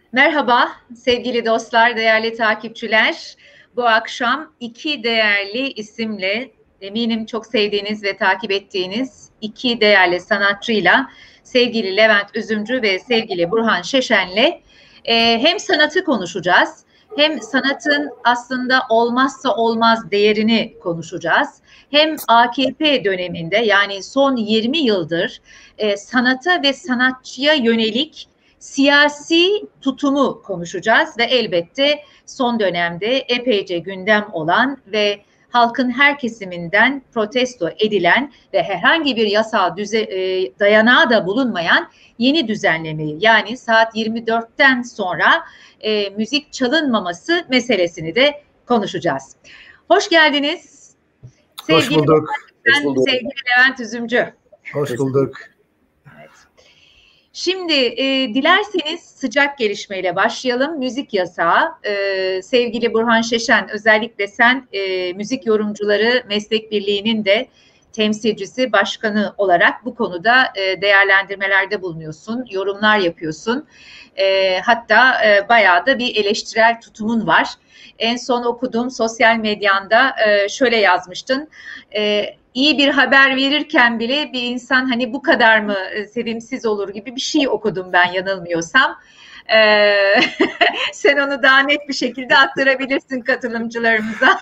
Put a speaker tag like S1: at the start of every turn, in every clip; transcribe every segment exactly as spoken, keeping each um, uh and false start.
S1: Merhaba sevgili dostlar, değerli takipçiler. Bu akşam iki değerli isimle, eminim çok sevdiğiniz ve takip ettiğiniz iki değerli sanatçıyla, sevgili Levent Üzümcü ve sevgili Burhan Şeşen'le e, hem sanatı konuşacağız, hem sanatın aslında olmazsa olmaz değerini konuşacağız. Hem A K P döneminde, yani son yirmi yıldır e, sanata ve sanatçıya yönelik siyasi tutumu konuşacağız ve elbette son dönemde epeyce gündem olan ve halkın her kesiminden protesto edilen ve herhangi bir yasal düze, e, dayanağı da bulunmayan yeni düzenlemeyi, yani saat yirmi dörtten sonra e, müzik çalınmaması meselesini de konuşacağız. Hoş geldiniz.
S2: Hoş bulduk.
S1: Ben, sevgili Levent Üzümcü.
S2: Hoş bulduk.
S1: Şimdi e, dilerseniz sıcak gelişmeyle başlayalım. Müzik yasağı. E, sevgili Burhan Şeşen, özellikle sen e, Müzik Yorumcuları Meslek Birliği'nin de temsilcisi, başkanı olarak bu konuda e, değerlendirmelerde bulunuyorsun, yorumlar yapıyorsun. E, hatta e, bayağı da bir eleştirel tutumun var. En son okuduğum sosyal medyanda e, şöyle yazmıştın. E, iyi bir haber verirken bile bir insan hani bu kadar mı sevimsiz olur gibi bir şey okudum ben, yanılmıyorsam. Ee, sen onu daha net bir şekilde aktarabilirsin katılımcılarımıza.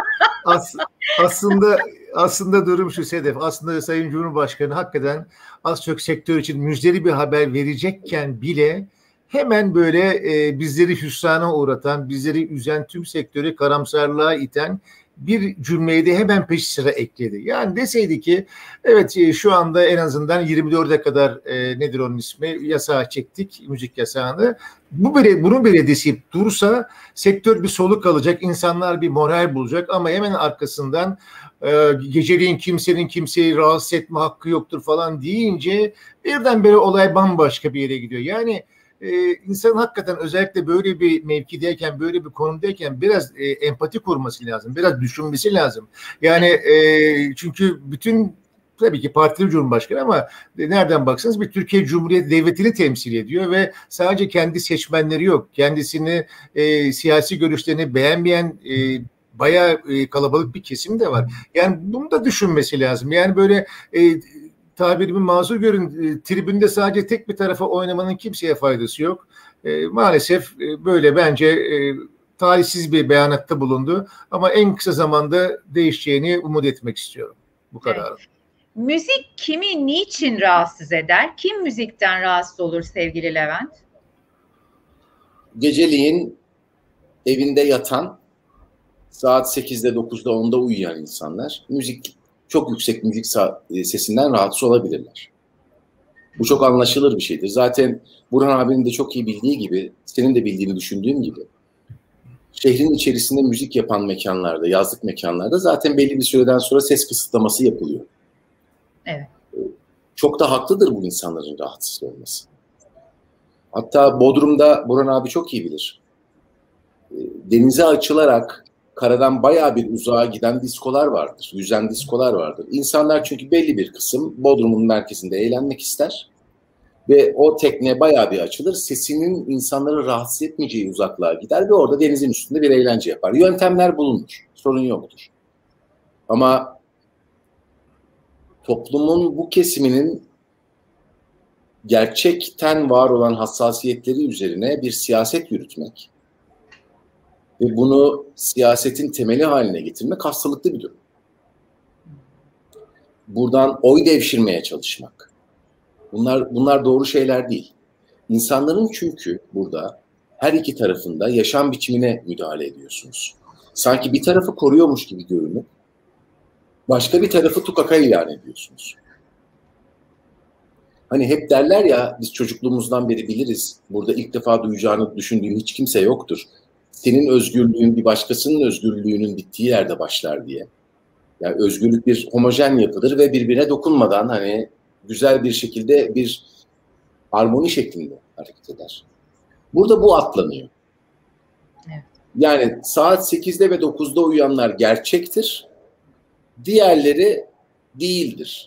S2: As, aslında aslında durum şu Sedef. Aslında Sayın Cumhurbaşkanı hakikaten az çok sektör için müjdeli bir haber verecekken bile hemen böyle e, bizleri hüsrana uğratan, bizleri üzen, tüm sektörü karamsarlığa iten bir cümleyi de hemen peş sıra ekledi. Yani deseydi ki evet şu anda en azından yirmi dörde kadar e, nedir onun ismi, yasağı çektik, müzik yasağını. Bu bile, bunu bile desip dursa sektör bir soluk alacak, insanlar bir moral bulacak ama hemen arkasından e, geceleyin kimsenin kimseyi rahatsız etme hakkı yoktur falan deyince birdenbire olay bambaşka bir yere gidiyor. Yani Ee, insanın hakikaten özellikle böyle bir mevkideyken, böyle bir konumdayken biraz e, empati kurması lazım, biraz düşünmesi lazım. Yani e, çünkü bütün tabii ki partili cumhurbaşkanı ama nereden baksanız bir Türkiye Cumhuriyeti Devleti'ni temsil ediyor ve sadece kendi seçmenleri yok, kendisini e, siyasi görüşlerini beğenmeyen e, bayağı e, kalabalık bir kesim de var. Yani bunu da düşünmesi lazım. Yani böyle e, tabirimi mazur görün, tribünde sadece tek bir tarafa oynamanın kimseye faydası yok. E, maalesef e, böyle bence e, talihsiz bir beyanatta bulundu. Ama en kısa zamanda değişeceğini umut etmek istiyorum. Bu kadar.
S1: Evet. Müzik kimi niçin rahatsız eder? Kim müzikten rahatsız olur sevgili Levent?
S3: Geceliğin evinde yatan, saat sekizde, dokuzda, onda uyuyan insanlar müzik çok yüksek müzik sesinden rahatsız olabilirler. Bu çok anlaşılır bir şeydir. Zaten Burhan abinin de çok iyi bildiği gibi, senin de bildiğini düşündüğüm gibi, şehrin içerisinde müzik yapan mekanlarda, yazlık mekanlarda zaten belli bir süreden sonra ses kısıtlaması yapılıyor.
S1: Evet.
S3: Çok da haklıdır bu insanların rahatsız olması. Hatta Bodrum'da Burhan abi çok iyi bilir. Denize açılarak karadan bayağı bir uzağa giden diskolar vardır. Yüzen diskolar vardır. İnsanlar çünkü belli bir kısım Bodrum'un merkezinde eğlenmek ister. Ve o tekne bayağı bir açılır. Sesinin insanları rahatsız etmeyeceği uzaklığa gider ve orada denizin üstünde bir eğlence yapar. Yöntemler bulunur. Sorun yoktur. Ama toplumun bu kesiminin gerçekten var olan hassasiyetleri üzerine bir siyaset yürütmek ve bunu siyasetin temeli haline getirmek hastalıklı bir durum. Buradan oy devşirmeye çalışmak. Bunlar bunlar doğru şeyler değil. İnsanların çünkü burada her iki tarafında yaşam biçimine müdahale ediyorsunuz. Sanki bir tarafı koruyormuş gibi görünüp başka bir tarafı tukaka ilan ediyorsunuz. Hani hep derler ya, biz çocukluğumuzdan beri biliriz. Burada ilk defa duyacağını düşündüğüm hiç kimse yoktur. Senin özgürlüğün bir başkasının özgürlüğünün bittiği yerde başlar diye. Yani özgürlük bir homojen yapıdır ve birbirine dokunmadan hani güzel bir şekilde bir harmoni şeklinde hareket eder. Burada bu atlanıyor.
S1: Evet.
S3: Yani saat sekizde ve dokuzda uyuyanlar gerçektir. Diğerleri değildir.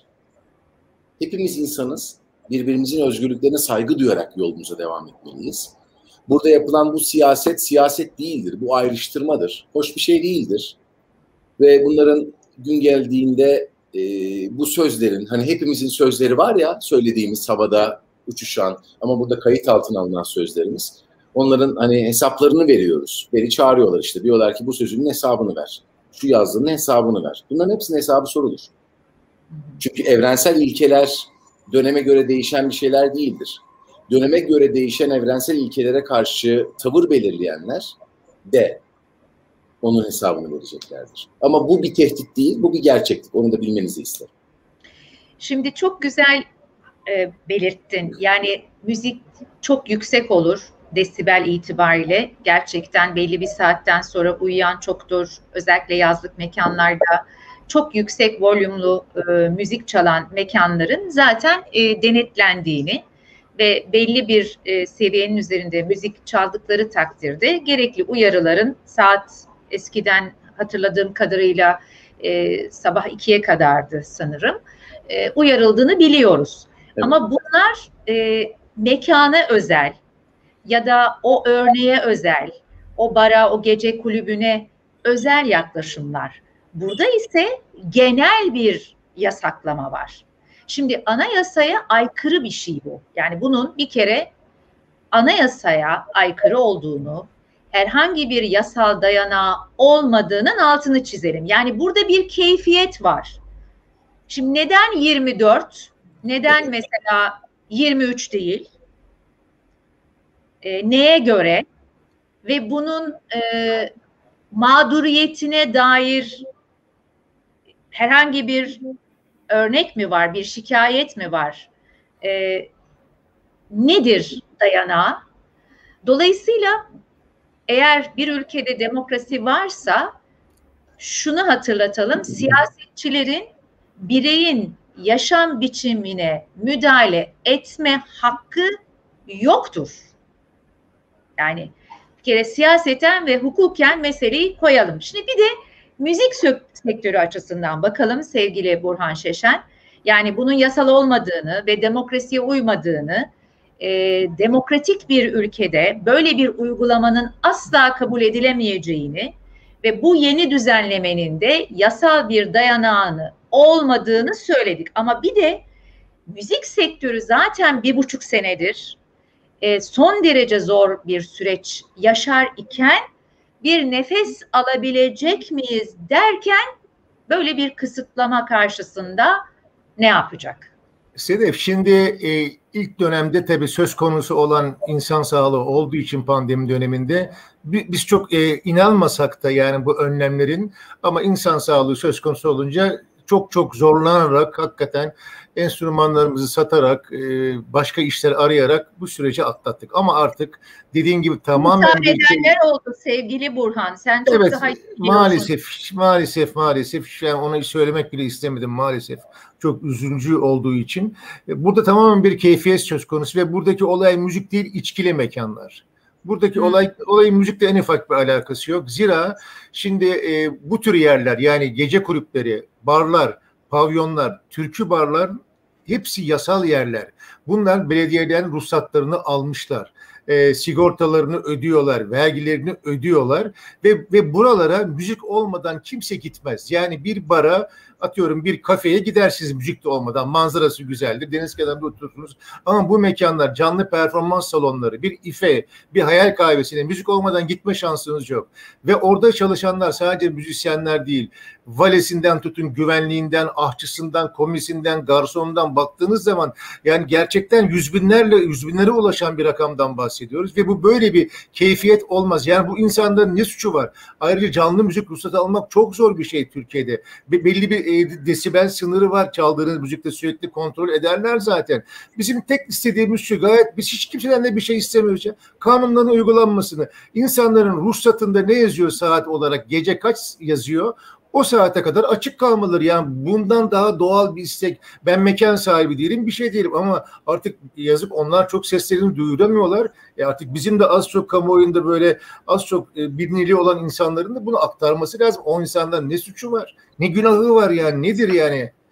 S3: Hepimiz insanız. Birbirimizin özgürlüklerine saygı duyarak yolumuza devam etmeliyiz. Burada yapılan bu siyaset, siyaset değildir. Bu ayrıştırmadır. Hoş bir şey değildir. Ve bunların gün geldiğinde e, bu sözlerin, hani hepimizin sözleri var ya, söylediğimiz havada uçuşan ama burada kayıt altına alınan sözlerimiz. Onların hani hesaplarını veriyoruz. Beni çağırıyorlar işte. Diyorlar ki bu sözünün hesabını ver. Şu yazdığının hesabını ver. Bunların hepsinin hesabı sorulur. Çünkü evrensel ilkeler döneme göre değişen bir şeyler değildir. Döneme göre değişen evrensel ilkelere karşı tavır belirleyenler de onun hesabını vereceklerdir. Ama bu bir tehdit değil, bu bir gerçeklik. Onu da bilmenizi isterim.
S1: Şimdi çok güzel e, belirttin. Yani müzik çok yüksek olur desibel itibariyle. Gerçekten belli bir saatten sonra uyuyan çoktur. Özellikle yazlık mekanlarda çok yüksek volümlü e, müzik çalan mekanların zaten e, denetlendiğini ve belli bir e, seviyenin üzerinde müzik çaldıkları takdirde gerekli uyarıların saat eskiden hatırladığım kadarıyla e, sabah ikiye kadardı sanırım e, uyarıldığını biliyoruz. Evet. Ama bunlar e, mekana özel ya da o örneğe özel, o bara, o gece kulübüne özel yaklaşımlar. Burada ise genel bir yasaklama var. Şimdi anayasaya aykırı bir şey bu. Yani bunun bir kere anayasaya aykırı olduğunu, herhangi bir yasal dayanağı olmadığının altını çizelim. Yani burada bir keyfiyet var. Şimdi neden yirmi dört, neden mesela yirmi üç değil? E, neye göre? Ve bunun e, mağduriyetine dair herhangi bir örnek mi var, bir şikayet mi var? E, nedir dayanağı? Dolayısıyla eğer bir ülkede demokrasi varsa şunu hatırlatalım, siyasetçilerin bireyin yaşam biçimine müdahale etme hakkı yoktur. Yani bir kere siyaseten ve hukuken meseleyi koyalım. Şimdi bir de müzik sektörü açısından bakalım sevgili Burhan Şeşen. Yani bunun yasal olmadığını ve demokrasiye uymadığını, e, demokratik bir ülkede böyle bir uygulamanın asla kabul edilemeyeceğini ve bu yeni düzenlemenin de yasal bir dayanağını olmadığını söyledik. Ama bir de müzik sektörü zaten bir buçuk senedir e, son derece zor bir süreç yaşar iken bir nefes alabilecek miyiz derken böyle bir kısıtlama karşısında ne yapacak?
S2: Sedef, şimdi e, ilk dönemde tabii söz konusu olan insan sağlığı olduğu için pandemi döneminde biz çok e, inanmasak da yani bu önlemlerin, ama insan sağlığı söz konusu olunca çok çok zorlanarak, hakikaten enstrümanlarımızı satarak, e, başka işler arayarak bu süreci atlattık. Ama artık dediğin gibi tamamen
S1: bir edenler şey... oldu sevgili Burhan. Sen çok
S2: evet,
S1: daha
S2: maalesef, maalesef, maalesef. Yani onu söylemek bile istemedim maalesef. Çok üzücü olduğu için. Burada tamamen bir keyfiyet söz konusu ve buradaki olay müzik değil, içkili mekanlar. Buradaki Hı. olay olayın müzikle en ufak bir alakası yok. Zira şimdi e, bu tür yerler, yani gece kulüpleri, barlar, pavyonlar, türkü barlar hepsi yasal yerler. Bunlar belediyeden ruhsatlarını almışlar. E, sigortalarını ödüyorlar, vergilerini ödüyorlar ve ve buralara müzik olmadan kimse gitmez. Yani bir bara, atıyorum bir kafeye gidersiniz müzik de olmadan, manzarası güzeldir, deniz kenarında oturursunuz. Ama bu mekanlar, canlı performans salonları, bir ife, bir hayal kahvesine müzik olmadan gitme şansınız yok. Ve orada çalışanlar sadece müzisyenler değil, valesinden tutun, güvenliğinden, ahçısından, komisinden, garsonundan baktığınız zaman yani gerçekten yüz binlerle, yüz binlere ulaşan bir rakamdan bahsediyoruz ve bu böyle bir keyfiyet olmaz. Yani bu insanların ne suçu var? Ayrıca canlı müzik ruhsatı almak çok zor bir şey Türkiye'de. Be- belli bir e, desibel sınırı var. Çaldığınız müzikte sürekli kontrol ederler zaten. Bizim tek istediğimiz şu, gayet biz hiç kimseden de bir şey istemiyoruz ya. Kanunların uygulanmasını, insanların ruhsatında ne yazıyor saat olarak, gece kaç yazıyor? O saate kadar açık kalmaları, yani bundan daha doğal bir istek. Ben mekan sahibi değilim, bir şey değilim ama artık yazık, onlar çok seslerini duyuramıyorlar. E artık bizim de az çok kamuoyunda böyle az çok e, bilinirliği olan insanların da bunu aktarması lazım. O insanların ne suçu var, ne günahı var, yani nedir yani?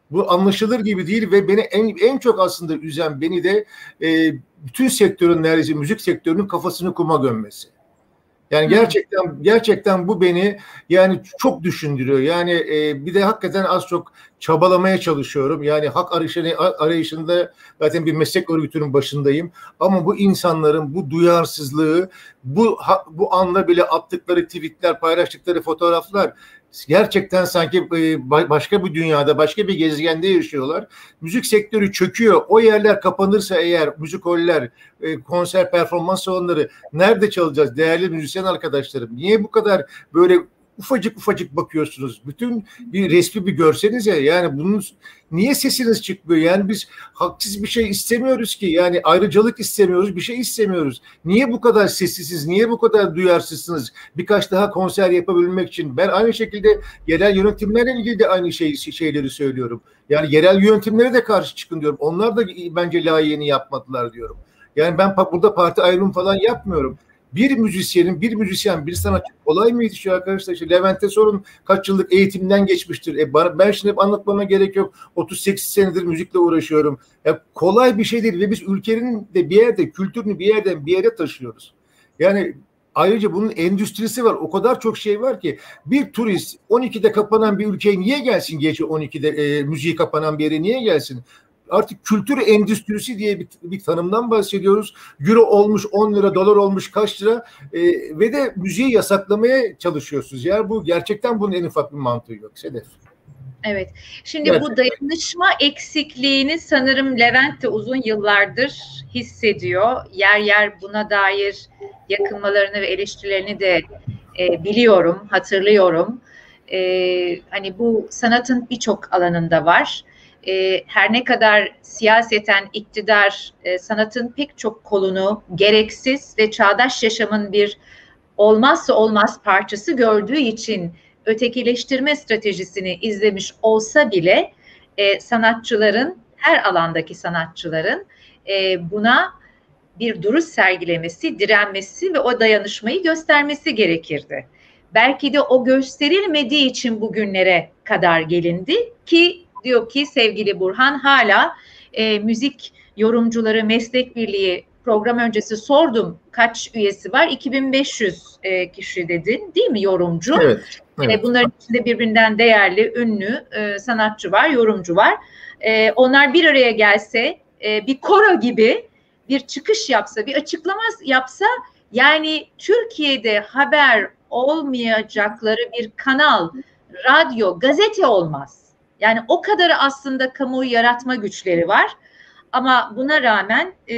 S2: Bu anlaşılır gibi değil ve beni en, en çok aslında üzen beni de e, bütün sektörün, neredeyse müzik sektörünün kafasını kuma gömmesi. Yani gerçekten gerçekten bu beni yani çok düşündürüyor. Yani e, bir de hakikaten az çok çabalamaya çalışıyorum. Yani hak arayışını, arayışında zaten bir meslek örgütünün başındayım. Ama bu insanların bu duyarsızlığı, bu bu anda bile attıkları tweetler, paylaştıkları fotoğraflar gerçekten sanki e, başka bir dünyada, başka bir gezegende yaşıyorlar. Müzik sektörü çöküyor. O yerler kapanırsa eğer, müzikoller, e, konser performans salonları nerede çalacağız değerli müzisyen arkadaşlarım? Niye bu kadar böyle ufacık ufacık bakıyorsunuz? Bütün bir resmi bir görsenize. Yani bunun niye sesiniz çıkmıyor? Yani biz haksız bir şey istemiyoruz ki. Yani ayrıcalık istemiyoruz, bir şey istemiyoruz. Niye bu kadar sessizsiniz? Niye bu kadar duyarsızsınız? Birkaç daha konser yapabilmek için. Ben aynı şekilde yerel yönetimlerle ilgili de aynı şey, şeyleri söylüyorum. Yani yerel yönetimlere de karşı çıkın diyorum. Onlar da bence layığını yapmadılar diyorum. Yani ben burada parti ayrımı falan yapmıyorum. Bir müzisyenin, bir müzisyen, bir sanatçı kolay mıydı şu arkadaşlar? İşte Levent'e sorun, kaç yıllık eğitimden geçmiştir. E bana, ben şimdi hep anlatmama gerek yok. otuz sekiz senedir müzikle uğraşıyorum. Ya kolay bir şey değil ve biz ülkenin de bir yerde, kültürünü bir yerden bir yere taşıyoruz. Yani ayrıca bunun endüstrisi var. O kadar çok şey var ki bir turist on ikide kapanan bir ülkeye niye gelsin gece on ikide e, müziği kapanan bir yere niye gelsin? Artık kültür endüstrisi diye bir, bir tanımdan bahsediyoruz. Euro olmuş on lira, dolar olmuş kaç lira e, ve de müziği yasaklamaya çalışıyorsunuz. Yani bu gerçekten bunun en ufak bir mantığı yok Sedef.
S1: Evet. Şimdi evet. Bu dayanışma eksikliğini sanırım Levent de uzun yıllardır hissediyor. Yer yer buna dair yakınmalarını ve eleştirilerini de e, biliyorum, hatırlıyorum. E, hani bu sanatın birçok alanında var. E, her ne kadar siyaseten iktidar e, sanatın pek çok kolunu gereksiz ve çağdaş yaşamın bir olmazsa olmaz parçası gördüğü için ötekileştirme stratejisini izlemiş olsa bile e, sanatçıların, her alandaki sanatçıların e, buna bir duruş sergilemesi, direnmesi ve o dayanışmayı göstermesi gerekirdi. Belki de o gösterilmediği için bugünlere kadar gelindi ki diyor ki sevgili Burhan hala e, müzik yorumcuları meslek birliği program öncesi sordum kaç üyesi var? iki bin beş yüz e, kişi dedin değil mi yorumcu? Evet. Evet. E, bunların içinde birbirinden değerli, ünlü e, sanatçı var, yorumcu var. E, onlar bir araya gelse e, bir koro gibi bir çıkış yapsa, bir açıklama yapsa yani Türkiye'de haber olmayacakları bir kanal, radyo, gazete olmaz. Yani o kadarı aslında kamuoyu yaratma güçleri var. Ama buna rağmen e,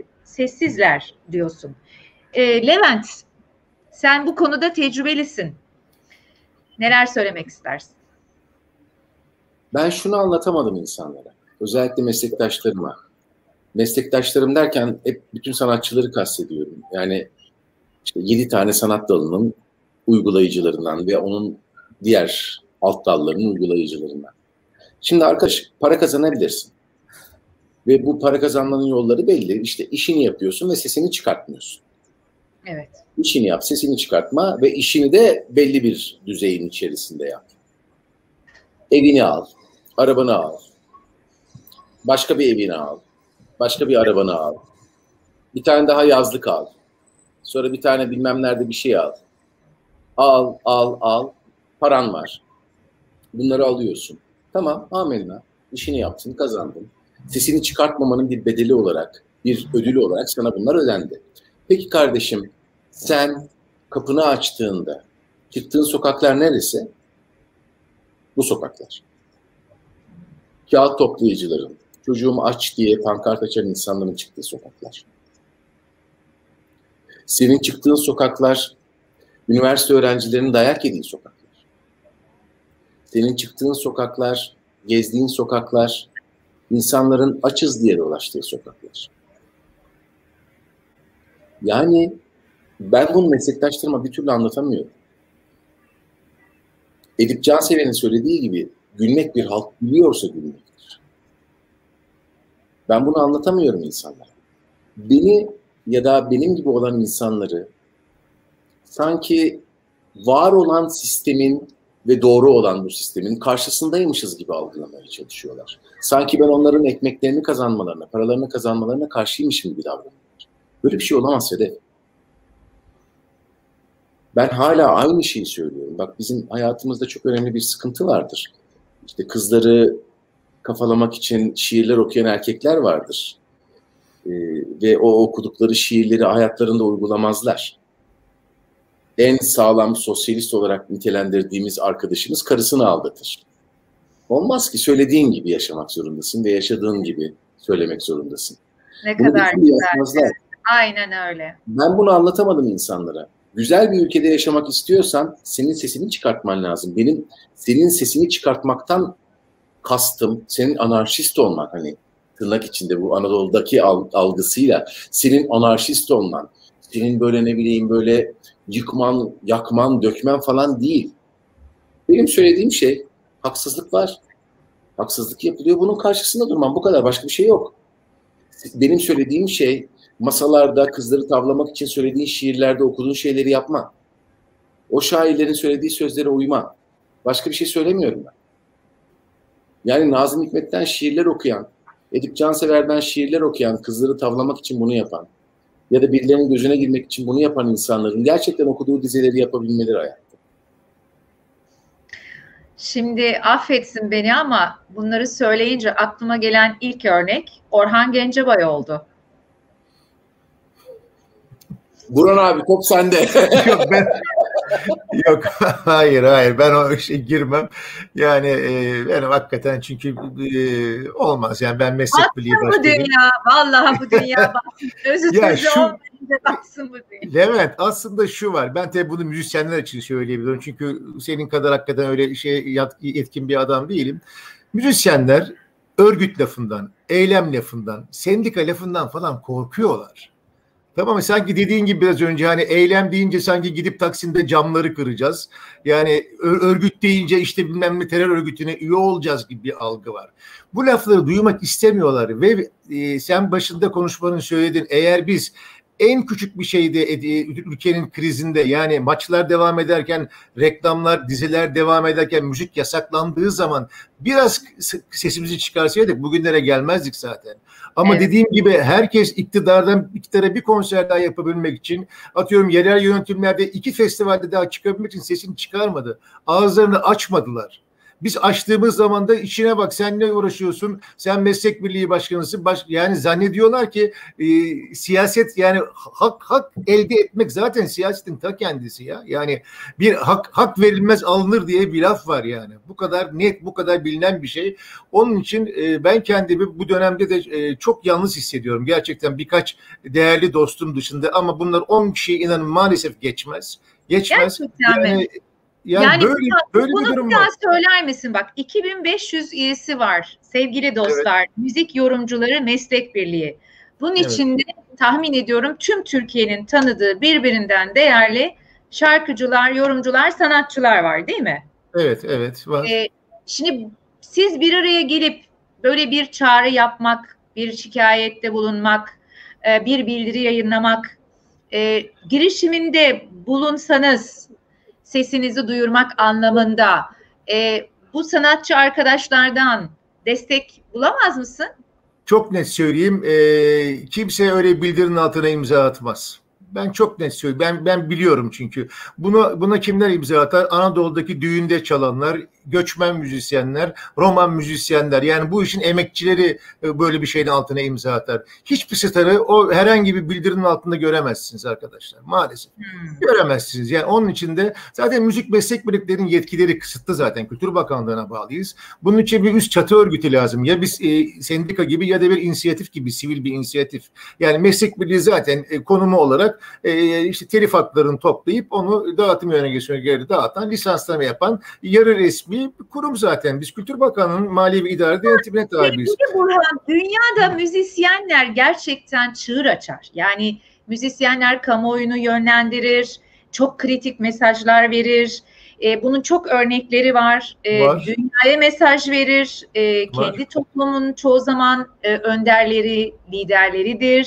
S1: sessizler diyorsun. E, Levent, sen bu konuda tecrübelisin. Neler söylemek istersin?
S3: Ben şunu anlatamadım insanlara. Özellikle meslektaşlarıma. Meslektaşlarım derken hep bütün sanatçıları kastediyorum. Yani işte yedi tane sanat dalının uygulayıcılarından ve onun diğer alt dallarının uygulayıcılarından. Şimdi arkadaş para kazanabilirsin. Ve bu para kazanmanın yolları belli. İşte işini yapıyorsun ve sesini çıkartmıyorsun.
S1: Evet.
S3: İşini yap, sesini çıkartma ve işini de belli bir düzeyin içerisinde yap. Evini al, arabanı al. Başka bir evini al. Başka bir arabanı al. Bir tane daha yazlık al. Sonra bir tane bilmem nerede bir şey al. Al, al, al. Paran var. Bunları alıyorsun. Tamam, amenna. İşini yaptın, kazandın. Sesini çıkartmamanın bir bedeli olarak, bir ödülü olarak sana bunlar ödendi. Peki kardeşim, sen kapını açtığında çıktığın sokaklar neresi? Bu sokaklar. Kağıt toplayıcıların, çocuğum aç diye pankart açan insanların çıktığı sokaklar. Senin çıktığın sokaklar, üniversite öğrencilerinin dayak yediği sokaklar. Senin çıktığın sokaklar, gezdiğin sokaklar, insanların açız diye dolaştığı sokaklar. Yani ben bunu meslektaşlarıma bir türlü anlatamıyorum. Edip Cansever'in söylediği gibi gülmek bir halk biliyorsa gülmektir. Ben bunu anlatamıyorum insanlara. Beni ya da benim gibi olan insanları sanki var olan sistemin ve doğru olan bu sistemin karşısındaymışız gibi algılamaya çalışıyorlar. Sanki ben onların ekmeklerini kazanmalarına, paralarını kazanmalarına karşıymışım gibi davranıyorlar. Böyle bir şey olamaz Sedef. Ben hala aynı şeyi söylüyorum. Bak, bizim hayatımızda çok önemli bir sıkıntı vardır. İşte kızları kafalamak için şiirler okuyan erkekler vardır. Ee, ve o okudukları şiirleri hayatlarında uygulamazlar. En sağlam sosyalist olarak nitelendirdiğimiz arkadaşımız karısını aldatır. Olmaz ki, söylediğin gibi yaşamak zorundasın ve yaşadığın gibi söylemek zorundasın.
S1: Ne
S3: Bunu
S1: kadar
S3: güzel.
S1: Aynen öyle.
S3: Ben bunu anlatamadım insanlara. Güzel bir ülkede yaşamak istiyorsan senin sesini çıkartman lazım. Benim senin sesini çıkartmaktan kastım senin anarşist olman, hani tırnak içinde bu Anadolu'daki algısıyla senin anarşist olman, senin böyle ne bileyim böyle yıkman, yakman, dökmen falan değil. Benim söylediğim şey, haksızlık var. Haksızlık yapılıyor. Bunun karşısında durmam. Bu kadar. Başka bir şey yok. Benim söylediğim şey, masalarda kızları tavlamak için söylediğin şiirlerde okuduğun şeyleri yapma. O şairlerin söylediği sözlere uyma. Başka bir şey söylemiyorum ben. Yani Nazım Hikmet'ten şiirler okuyan, Edip Cansever'den şiirler okuyan, kızları tavlamak için bunu yapan ya da birilerinin gözüne girmek için bunu yapan insanların gerçekten okuduğu dizeleri yapabilmeleri hayatta.
S1: Şimdi affetsin beni ama bunları söyleyince aklıma gelen ilk örnek Orhan Gencebay oldu.
S2: Burhan abi, top sende. Yok ben yok hayır hayır ben o işe girmem. Yani e, benim hakikaten çünkü e, olmaz yani ben meslek birliği
S1: başkanıyım. Bu dünya vallahi bu dünya baksın. Özü
S2: ya
S1: sözü
S2: şu,
S1: olmayınca baksın bu dünya.
S2: Levent, aslında şu var. Ben tabii bunu müzisyenler için söyleyebilirim. Çünkü senin kadar hakikaten öyle şey etkin bir adam değilim. Müzisyenler örgüt lafından, eylem lafından, sendika lafından falan korkuyorlar. Tamam mı? Sanki dediğin gibi biraz önce hani eylem deyince sanki gidip Taksim'de camları kıracağız. Yani örgüt deyince işte bilmem ne terör örgütüne üye olacağız gibi bir algı var. Bu lafları duymak istemiyorlar ve e, sen başında konuşmanın söyledin, eğer biz en küçük bir şeyde ülkenin krizinde, yani maçlar devam ederken, reklamlar, diziler devam ederken, müzik yasaklandığı zaman biraz sesimizi çıkarsaydık bugünlere gelmezdik zaten. Ama evet, dediğim gibi herkes iktidardan iktidara bir konser daha yapabilmek için, atıyorum yerel yönetimlerde iki festivalde daha çıkabilmek için sesini çıkarmadı. Ağızlarını açmadılar. Biz açtığımız zaman da işine bak, sen ne uğraşıyorsun, sen meslek birliği başkanısın, baş, yani zannediyorlar ki e, siyaset, yani hak hak elde etmek zaten siyasetin ta kendisi ya. Yani bir hak hak verilmez alınır diye bir laf var yani. Bu kadar net, bu kadar bilinen bir şey. Onun için e, ben kendimi bu dönemde de e, çok yalnız hissediyorum. Gerçekten birkaç değerli dostum dışında, ama bunlar on kişiye inanın maalesef geçmez. Geçmez.
S1: Gerçekten
S2: yani,
S1: mi?
S2: Yani, yani böyle,
S1: bunu,
S2: böyle
S1: bunu
S2: bir durum
S1: biraz
S2: var.
S1: söyler misin? Bak, iki bin beş yüz üyesi var sevgili dostlar. Evet. Müzik Yorumcuları Meslek Birliği. Bunun evet. içinde tahmin ediyorum tüm Türkiye'nin tanıdığı birbirinden değerli şarkıcılar, yorumcular, sanatçılar var değil mi?
S2: Evet, evet var.
S1: Ee, şimdi siz bir araya gelip böyle bir çağrı yapmak, bir şikayette bulunmak, bir bildiri yayınlamak, e, girişiminde bulunsanız, sesinizi duyurmak anlamında e, bu sanatçı arkadaşlardan destek bulamaz mısın?
S2: Çok net söyleyeyim. E, kimse öyle bildirinin altına imza atmaz. Ben çok net söylüyorum. Ben ben biliyorum çünkü. Buna buna kimler imza atar? Anadolu'daki düğünde çalanlar, göçmen müzisyenler, roman müzisyenler. Yani bu işin emekçileri böyle bir şeyin altına imza atar. Hiçbir starı o herhangi bir bildirinin altında göremezsiniz arkadaşlar. Maalesef. Hmm. Göremezsiniz. Yani onun için de zaten müzik meslek birliklerinin yetkileri kısıtlı zaten. Kültür Bakanlığı'na bağlıyız. Bunun için bir üst çatı örgütü lazım. Ya bir e, sendika gibi ya da bir inisiyatif gibi, sivil bir inisiyatif. Yani meslek birliği zaten e, konumu olarak e, işte telif haklarını toplayıp onu dağıtım yöneticine göre dağıtan, lisanslama yapan yarı resmi kurum zaten. Biz Kültür Bakanlığı'nın mali ve idare denetimine tabiiz.
S1: Burhan, dünyada müzisyenler gerçekten çığır açar. Yani müzisyenler kamuoyunu yönlendirir, çok kritik mesajlar verir. E, bunun çok örnekleri var. E, var. Dünyaya mesaj verir. E, kendi var. Toplumun çoğu zaman e, önderleri, liderleridir.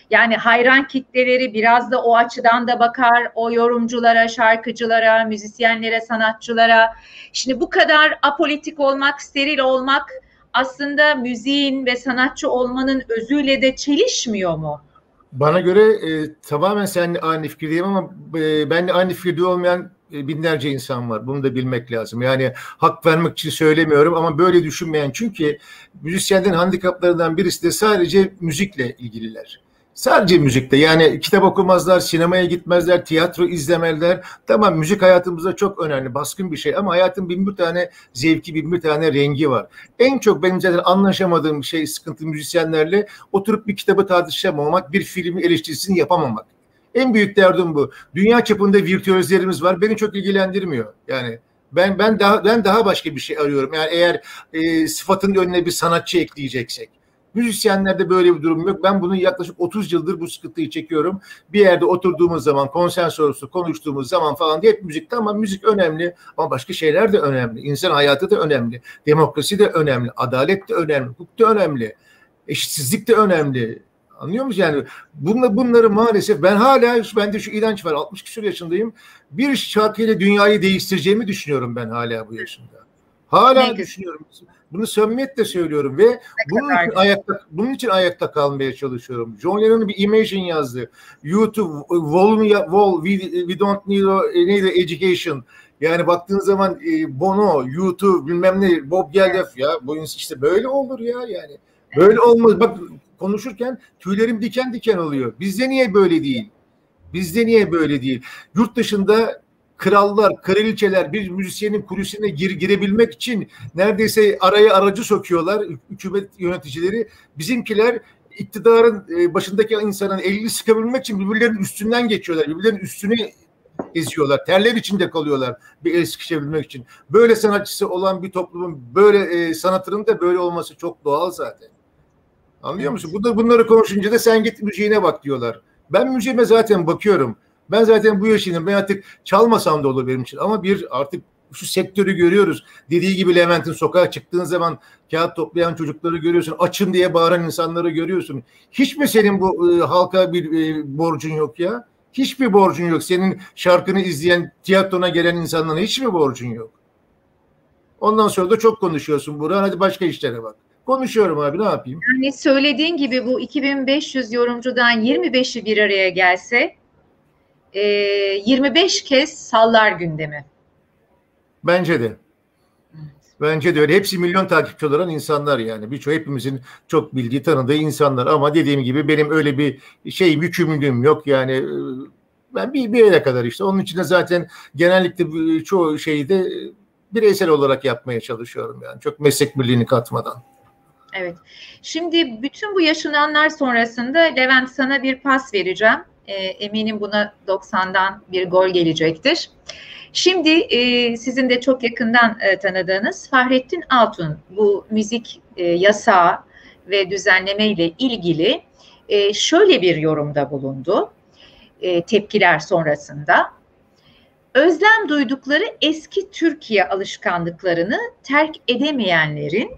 S1: Yani hayran kitleleri biraz da o açıdan da bakar, o yorumculara, şarkıcılara, müzisyenlere, sanatçılara. Şimdi bu kadar apolitik olmak, steril olmak aslında müziğin ve sanatçı olmanın özüyle de çelişmiyor mu?
S2: Bana göre e, tamamen seninle aynı fikirdeyim ama e, benimle aynı fikirde olmayan e, binlerce insan var. Bunu da bilmek lazım. Yani hak vermek için söylemiyorum ama böyle düşünmeyen, çünkü müzisyenlerin handikaplarından birisi de sadece müzikle ilgililer. Sadece müzikte, yani kitap okumazlar, sinemaya gitmezler, tiyatro izlemezler. Tamam, müzik hayatımızda çok önemli, baskın bir şey ama hayatın bin bir tane zevki, bin bir tane rengi var. En çok benim zaten anlaşamadığım şey, sıkıntı müzisyenlerle oturup bir kitabı tartışamamak, bir filmi eleştirisini yapamamak. En büyük derdim bu. Dünya çapında virtüözlerimiz var, beni çok ilgilendirmiyor. Yani ben ben daha ben daha başka bir şey arıyorum. Yani eğer e, sıfatın önüne bir sanatçı ekleyeceksek. Müzisyenlerde böyle bir durum yok. Ben bunu yaklaşık otuz yıldır bu sıkıntıyı çekiyorum. Bir yerde oturduğumuz zaman, konsensuslu konuştuğumuz zaman falan diye hep müzik. Tamam, müzik önemli ama başka şeyler de önemli. İnsan hayatı da önemli. Demokrasi de önemli. Adalet de önemli. Hukuk da önemli. Eşitsizlik de önemli. Anlıyor musun? Yani bunla, bunları maalesef ben hala, bende şu inanç var. altmış küsur yaşındayım. Bir şarkıyla dünyayı değiştireceğimi düşünüyorum ben hala bu yaşımda. Hala düşünüyorum. Bunu samimiyetle söylüyorum ve bunun için ayakta bunun için ayakta kalmaya çalışıyorum. John Lennon'un bir Imagine yazdı. YouTube Volume Vol we, we don't need a, need a education. Yani baktığın zaman e, Bono, YouTube bilmem ne, Bob Geldof, ya bu işte böyle olur ya yani. Böyle olmaz. Bak konuşurken tüylerim diken diken oluyor. Bizde niye böyle değil? Bizde niye böyle değil? Yurt dışında krallar, kraliçeler bir müzisyenin kulisine gir, girebilmek için neredeyse araya aracı sokuyorlar, hükümet yöneticileri. Bizimkiler iktidarın başındaki insanın elini sıkabilmek için birbirlerinin üstünden geçiyorlar. Birbirlerinin üstünü eziyorlar. Terler içinde kalıyorlar bir el sıkışabilmek için. Böyle sanatçısı olan bir toplumun böyle e, sanatının da böyle olması çok doğal zaten. Anlıyor musun? Bunları, bunları konuşunca da sen git müziğine bak diyorlar. Ben müziğime zaten bakıyorum. Ben zaten bu yaşındayım. Ben artık çalmasam da olur benim için. Ama bir artık şu sektörü görüyoruz. Dediği gibi Levent'in, sokağa çıktığın zaman kağıt toplayan çocukları görüyorsun. Açın diye bağıran insanları görüyorsun. Hiç mi senin bu e, halka bir e, borcun yok ya? Hiçbir borcun yok. Senin şarkını izleyen, tiyatrona gelen insanlara hiç mi borcun yok? Ondan sonra da çok konuşuyorsun Burhan. Hadi başka işlere bak. Konuşuyorum abi, ne yapayım?
S1: Yani söylediğin gibi bu iki bin beş yüz yorumcudan yirmi beşi bir araya gelse e, yirmi beş kez sallar gündemi.
S2: Bence de. Bence de öyle. Hepsi milyon takipçi olan insanlar yani. Birçok, hepimizin çok bildiği, tanıdığı insanlar. Ama dediğim gibi benim öyle bir şey, yükümlülüğüm yok. Yani ben bir, bir yere kadar işte. Onun için de zaten genellikle çoğu şeyi de bireysel olarak yapmaya çalışıyorum yani. Çok meslek birliğini katmadan.
S1: Evet. Şimdi bütün bu yaşananlar sonrasında Levent, sana bir pas vereceğim. E, eminim buna doksandan bir gol gelecektir. Şimdi e, sizin de çok yakından e, tanıdığınız Fahrettin Altun bu müzik e, yasağı ve düzenleme ile ilgili e, şöyle bir yorumda bulundu e, tepkiler sonrasında. Özlem duydukları eski Türkiye alışkanlıklarını terk edemeyenlerin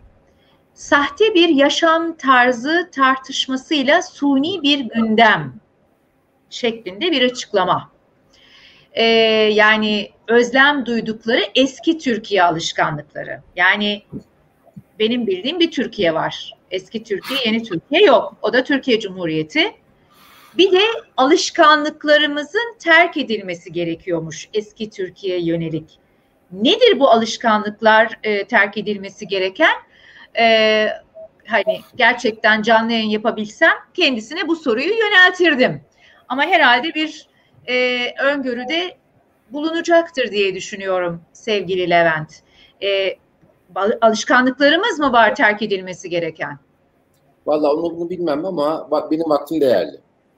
S1: sahte bir yaşam tarzı tartışmasıyla suni bir gündem şeklinde bir açıklama. Ee, yani özlem duydukları eski Türkiye alışkanlıkları. Yani benim bildiğim bir Türkiye var. Eski Türkiye, yeni Türkiye yok. O da Türkiye Cumhuriyeti. Bir de alışkanlıklarımızın terk edilmesi gerekiyormuş eski Türkiye'ye yönelik. Nedir bu alışkanlıklar e, terk edilmesi gereken? Ee, hani gerçekten canlı yayın yapabilsem kendisine bu soruyu yöneltirdim. Ama herhalde bir e, öngörüde bulunacaktır diye düşünüyorum sevgili Levent. E, alışkanlıklarımız mı var terk edilmesi gereken?
S3: Vallahi onu bunu bilmem ama bak, benim vaktim değerli.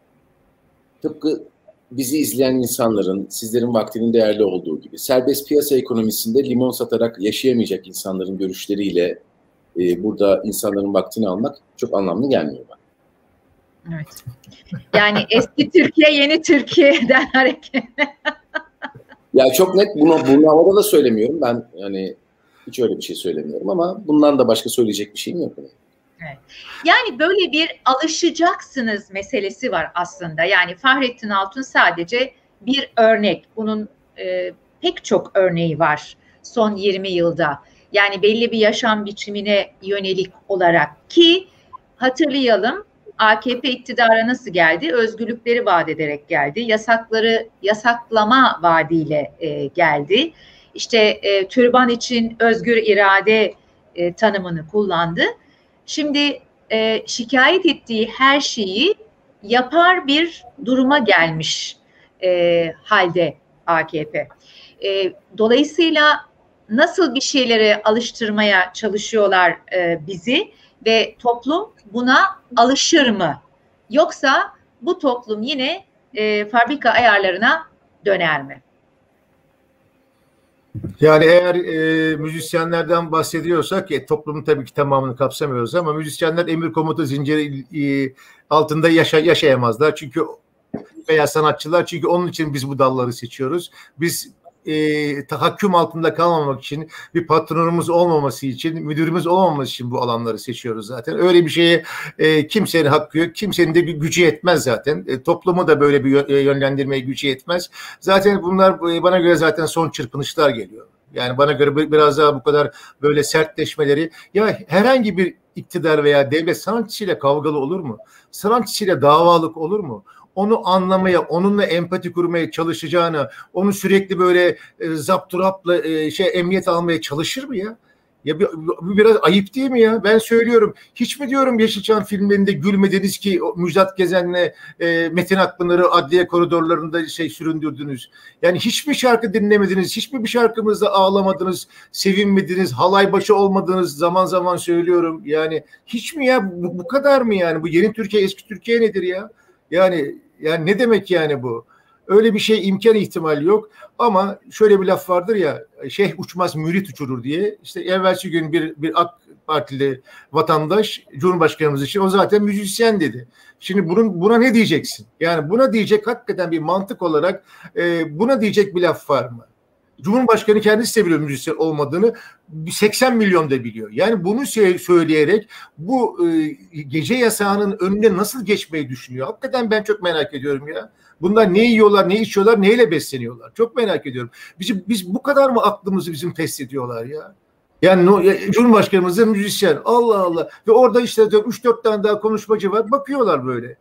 S3: Tıpkı bizi izleyen insanların, sizlerin vaktinin değerli olduğu gibi serbest piyasa ekonomisinde limon satarak yaşayamayacak insanların görüşleriyle e, burada insanların vaktini almak çok anlamlı gelmiyor bana.
S1: Evet. Yani eski Türkiye, yeni Türkiye'den hareket.
S3: Ya çok net, bunu bunu havada da söylemiyorum ben, yani hiç öyle bir şey söylemiyorum ama bundan da başka söyleyecek bir şeyim yok.
S1: Evet. Yani böyle bir alışacaksınız meselesi var aslında. Yani Fahrettin Altun sadece bir örnek. Bunun e, pek çok örneği var son yirmi yılda. Yani belli bir yaşam biçimine yönelik olarak ki hatırlayalım, A K P iktidara nasıl geldi? Özgürlükleri vaat ederek geldi. Yasakları yasaklama vaadiyle e, geldi. İşte e, türban için özgür irade e, tanımını kullandı. Şimdi e, şikayet ettiği her şeyi yapar bir duruma gelmiş e, halde A K P. E, dolayısıyla nasıl bir şeylere alıştırmaya çalışıyorlar e, bizi ve toplum buna alışır mı? Yoksa bu toplum yine e, fabrika ayarlarına döner mi?
S2: Yani eğer e, müzisyenlerden bahsediyorsak e, toplumun tabii ki tamamını kapsamıyoruz ama müzisyenler emir komuta zinciri e, altında yaşa, yaşayamazlar. Çünkü veya sanatçılar çünkü onun için biz bu dalları seçiyoruz. Biz e, tahakküm altında kalmamak için, bir patronumuz olmaması için, müdürümüz olmaması için bu alanları seçiyoruz zaten. Öyle bir şeye e, kimsenin hakkı yok. Kimsenin de bir gücü yetmez zaten. E, toplumu da böyle bir yönlendirmeye gücü yetmez. Zaten bunlar e, bana göre zaten son çırpınışlar geliyor. Yani bana göre biraz daha bu kadar böyle sertleşmeleri, ya herhangi bir iktidar veya devlet sanatçısıyla kavgalı olur mu? Sanatçısıyla davalık olur mu? Onu anlamaya, onunla empati kurmaya çalışacağına, onu sürekli böyle e, zapturapla e, şey emniyet almaya çalışır mı ya? Ya bu biraz ayıp değil mi ya? Ben söylüyorum. Hiç mi diyorum Yeşilçam filmlerinde gülmediniz ki Müjdat Gezen'le e, Metin Akpınar'ı adliye koridorlarında şey süründürdünüz? Yani hiç mi şarkı dinlemediniz? Hiç mi bir şarkımızda ağlamadınız, sevinmediniz, halay başı olmadınız? Zaman zaman söylüyorum. Yani hiç mi ya? Bu, bu kadar mı yani? Bu yeni Türkiye, eski Türkiye nedir ya? Yani yani ne demek yani bu? Öyle bir şey imkan ihtimal yok. Ama şöyle bir laf vardır ya, şeyh uçmaz mürit uçurur diye. İşte evvelsi gün bir bir AK Partili vatandaş Cumhurbaşkanımız için o zaten müzisyen dedi. Şimdi bunun buna ne diyeceksin? Yani buna diyecek hakikaten bir mantık olarak e, buna diyecek bir laf var mı? Cumhurbaşkanı kendisi de biliyor müzisyen olmadığını, seksen milyon da biliyor. Yani bunu söyleyerek bu e, gece yasağının önüne nasıl geçmeyi düşünüyor? Hakikaten ben çok merak ediyorum ya. Bunlar ne yiyorlar, ne içiyorlar, neyle besleniyorlar? Çok merak ediyorum. Biz, biz bu kadar mı aklımızı bizim test ediyorlar ya? Yani no, Cumhurbaşkanımız da müzisyen. Allah Allah. Ve orada işte üç dört tane daha konuşmacı var. Bakıyorlar böyle.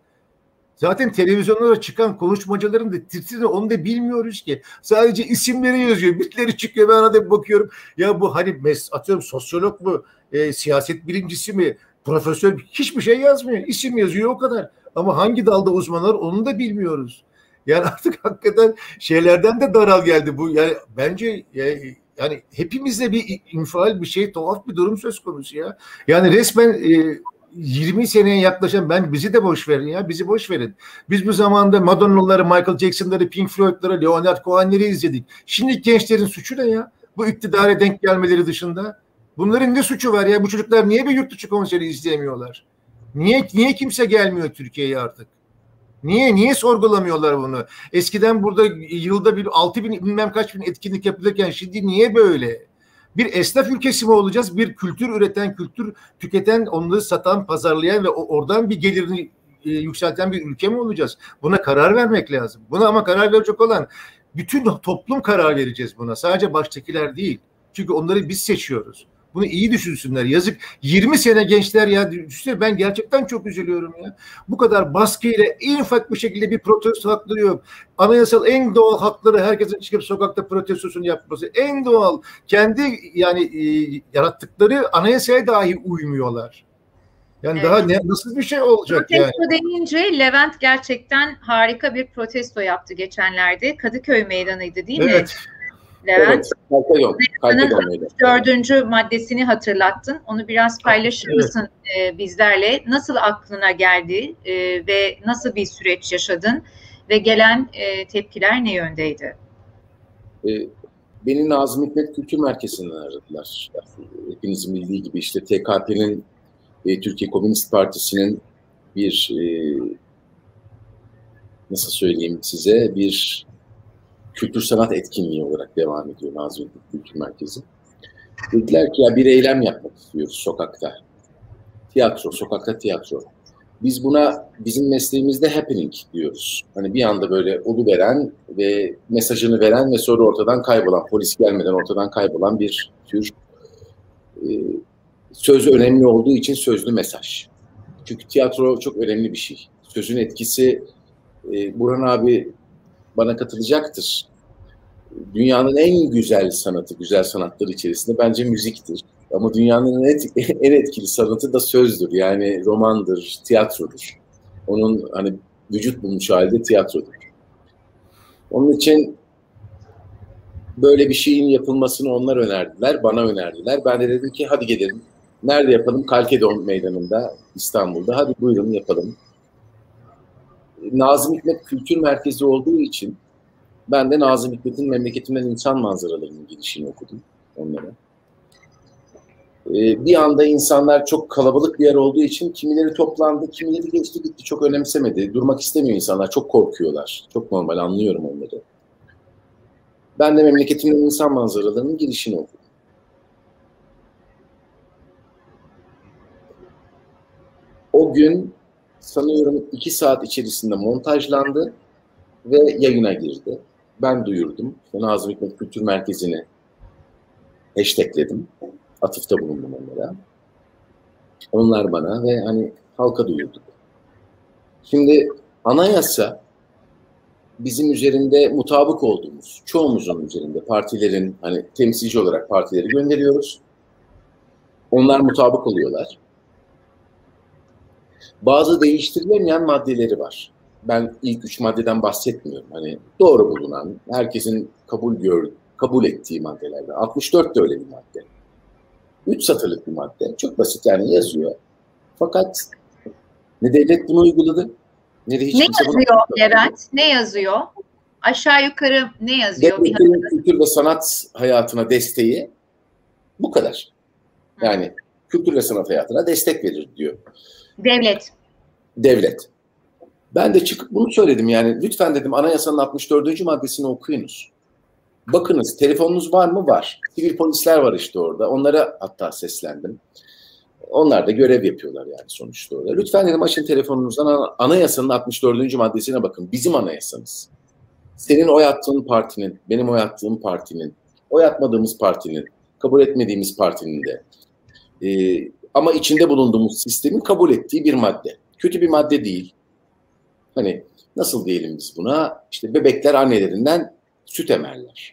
S2: Zaten televizyonlara çıkan konuşmacıların da titrini onu da bilmiyoruz ki. Sadece isimleri yazıyor. Bitleri çıkıyor. Ben arada bakıyorum. Ya bu hani atıyorum sosyolog mu? E, siyaset bilimcisi mi? Profesör mi? Hiçbir şey yazmıyor. İsim yazıyor o kadar. Ama hangi dalda uzmanlar onu da bilmiyoruz. Yani artık hakikaten şeylerden de daral geldi bu. Yani bence yani, yani hepimizde bir infial bir şey, tuhaf bir durum söz konusu ya. Yani resmen e, yirmi seneye yaklaşan, ben bizi de boş verin ya, bizi boş verin. Biz bu zamanda Madonna'ları, Michael Jackson'ları, Pink Floyd'ları, Leonard Cohen'leri izledik. Şimdi gençlerin suçu ne ya? Bu iktidara denk gelmeleri dışında. Bunların ne suçu var ya? Bu çocuklar niye bir yurt dışı konseri izleyemiyorlar? Niye niye kimse gelmiyor Türkiye'ye artık? Niye niye sorgulamıyorlar bunu? Eskiden burada yılda bir altı bin bilmem kaç bin etkinlik yapılırken şimdi niye böyle? Bir esnaf ülkesi mi olacağız? Bir kültür üreten, kültür tüketen, onları satan, pazarlayan ve oradan bir gelirini e, yükselten bir ülke mi olacağız? Buna karar vermek lazım. Buna ama karar verecek olan bütün toplum karar vereceğiz buna. Sadece baştakiler değil. Çünkü onları biz seçiyoruz. Bunu iyi düşünsünler. Yazık. yirmi sene gençler ya. Düşünsene, ben gerçekten çok üzülüyorum ya. Bu kadar baskıyla en ufak bir şekilde bir protesto hakları yok. Anayasal en doğal hakları herkesin çıkıp sokakta protestosunu yapması. En doğal. Kendi yani e, yarattıkları anayasaya dahi uymuyorlar. Yani evet. Daha ne, nasıl bir şey olacak
S1: protesto
S2: yani?
S1: Protesto denince Levent gerçekten harika bir protesto yaptı geçenlerde. Kadıköy Meydanı'ydı değil
S2: evet.
S1: mi? Levent,
S3: evet,
S1: dördüncü maddesini hatırlattın. Onu biraz paylaşır evet. mısın e, bizlerle? Nasıl aklına geldi e, ve nasıl bir süreç yaşadın ve gelen e, tepkiler ne yöndeydi?
S3: E, beni Nazım Hikmet Kültür Merkezi'nden aradılar. Hepinizin bildiği gibi işte T K P'nin, e, Türkiye Komünist Partisi'nin bir e, nasıl söyleyeyim size, bir kültür sanat etkinliği olarak devam ediyor Nazım Hikmet Kültür Merkezi. Dediler ki ya bir eylem yapmak istiyoruz sokakta. Tiyatro, sokakta tiyatro. Biz buna bizim mesleğimizde happening diyoruz. Hani bir anda böyle oluveren ve mesajını veren ve sonra ortadan kaybolan, polis gelmeden ortadan kaybolan bir tür e, söz önemli olduğu için sözlü mesaj. Çünkü tiyatro çok önemli bir şey. Sözün etkisi, e, Burhan abi bana katılacaktır. Dünyanın en güzel sanatı, güzel sanatları içerisinde bence müziktir. Ama dünyanın en, et, en etkili sanatı da sözdür. Yani romandır, tiyatrodur. Onun hani vücut bulmuş halde tiyatrodur. Onun için böyle bir şeyin yapılmasını onlar önerdiler, bana önerdiler. Ben de dedim ki hadi gidelim. Nerede yapalım? Kalkedon Meydanı'nda, İstanbul'da. Hadi buyurun yapalım. Nazım Hikmet Kültür Merkezi olduğu için ben de Nazım Hikmet'in Memleketimden İnsan Manzaralarının girişini okudum onlara. Ee, bir anda insanlar çok kalabalık bir yer olduğu için kimileri toplandı, kimileri geçti gitti, çok önemsemedi. Durmak istemiyor insanlar, çok korkuyorlar. Çok normal, anlıyorum onları. Ben de Memleketimden İnsan Manzaralarının girişini okudum. O gün sanıyorum iki saat içerisinde montajlandı ve yayına girdi. Ben duyurdum. Nazım Hikmet Kültür Merkezi'ni hashtagledim. Atıfta bulundum onlara. Onlar bana ve hani halka duyurduk. Şimdi anayasa bizim üzerinde mutabık olduğumuz, çoğumuzun üzerinde partilerin, hani temsilci olarak partileri gönderiyoruz. Onlar mutabık oluyorlar. Bazı değiştirilemeyen maddeleri var. Ben ilk üç maddeden bahsetmiyorum. Hani doğru bulunan, herkesin kabul gör, kabul ettiği maddelerden. altmış dört de öyle bir madde. Üç satırlık bir madde. Çok basit yani, yazıyor. Fakat ne devlet bunu uyguladı, ne de hiç
S1: ne
S3: kimse bunu
S1: yazıyor Levent? Ne yazıyor? Aşağı yukarı ne yazıyor?
S3: Devletin kültür ve sanat hayatına desteği bu kadar. Yani kültür ve sanat hayatına destek verir diyor.
S1: Devlet.
S3: Devlet. Ben de çıkıp bunu söyledim, yani lütfen dedim anayasanın altmış dördüncü maddesini okuyunuz. Bakınız, telefonunuz var mı? Var. Sivil polisler var işte orada. Onlara hatta seslendim. Onlar da görev yapıyorlar yani sonuçta orada. Lütfen dedim açın telefonunuzdan anayasanın altmış dördüncü maddesine bakın. Bizim anayasamız. Senin oy attığın partinin, benim oy attığım partinin, oy atmadığımız partinin, kabul etmediğimiz partinin de e, ama içinde bulunduğumuz sistemin kabul ettiği bir madde. Kötü bir madde değil. Hani nasıl diyelim biz buna? İşte bebekler annelerinden süt emerler.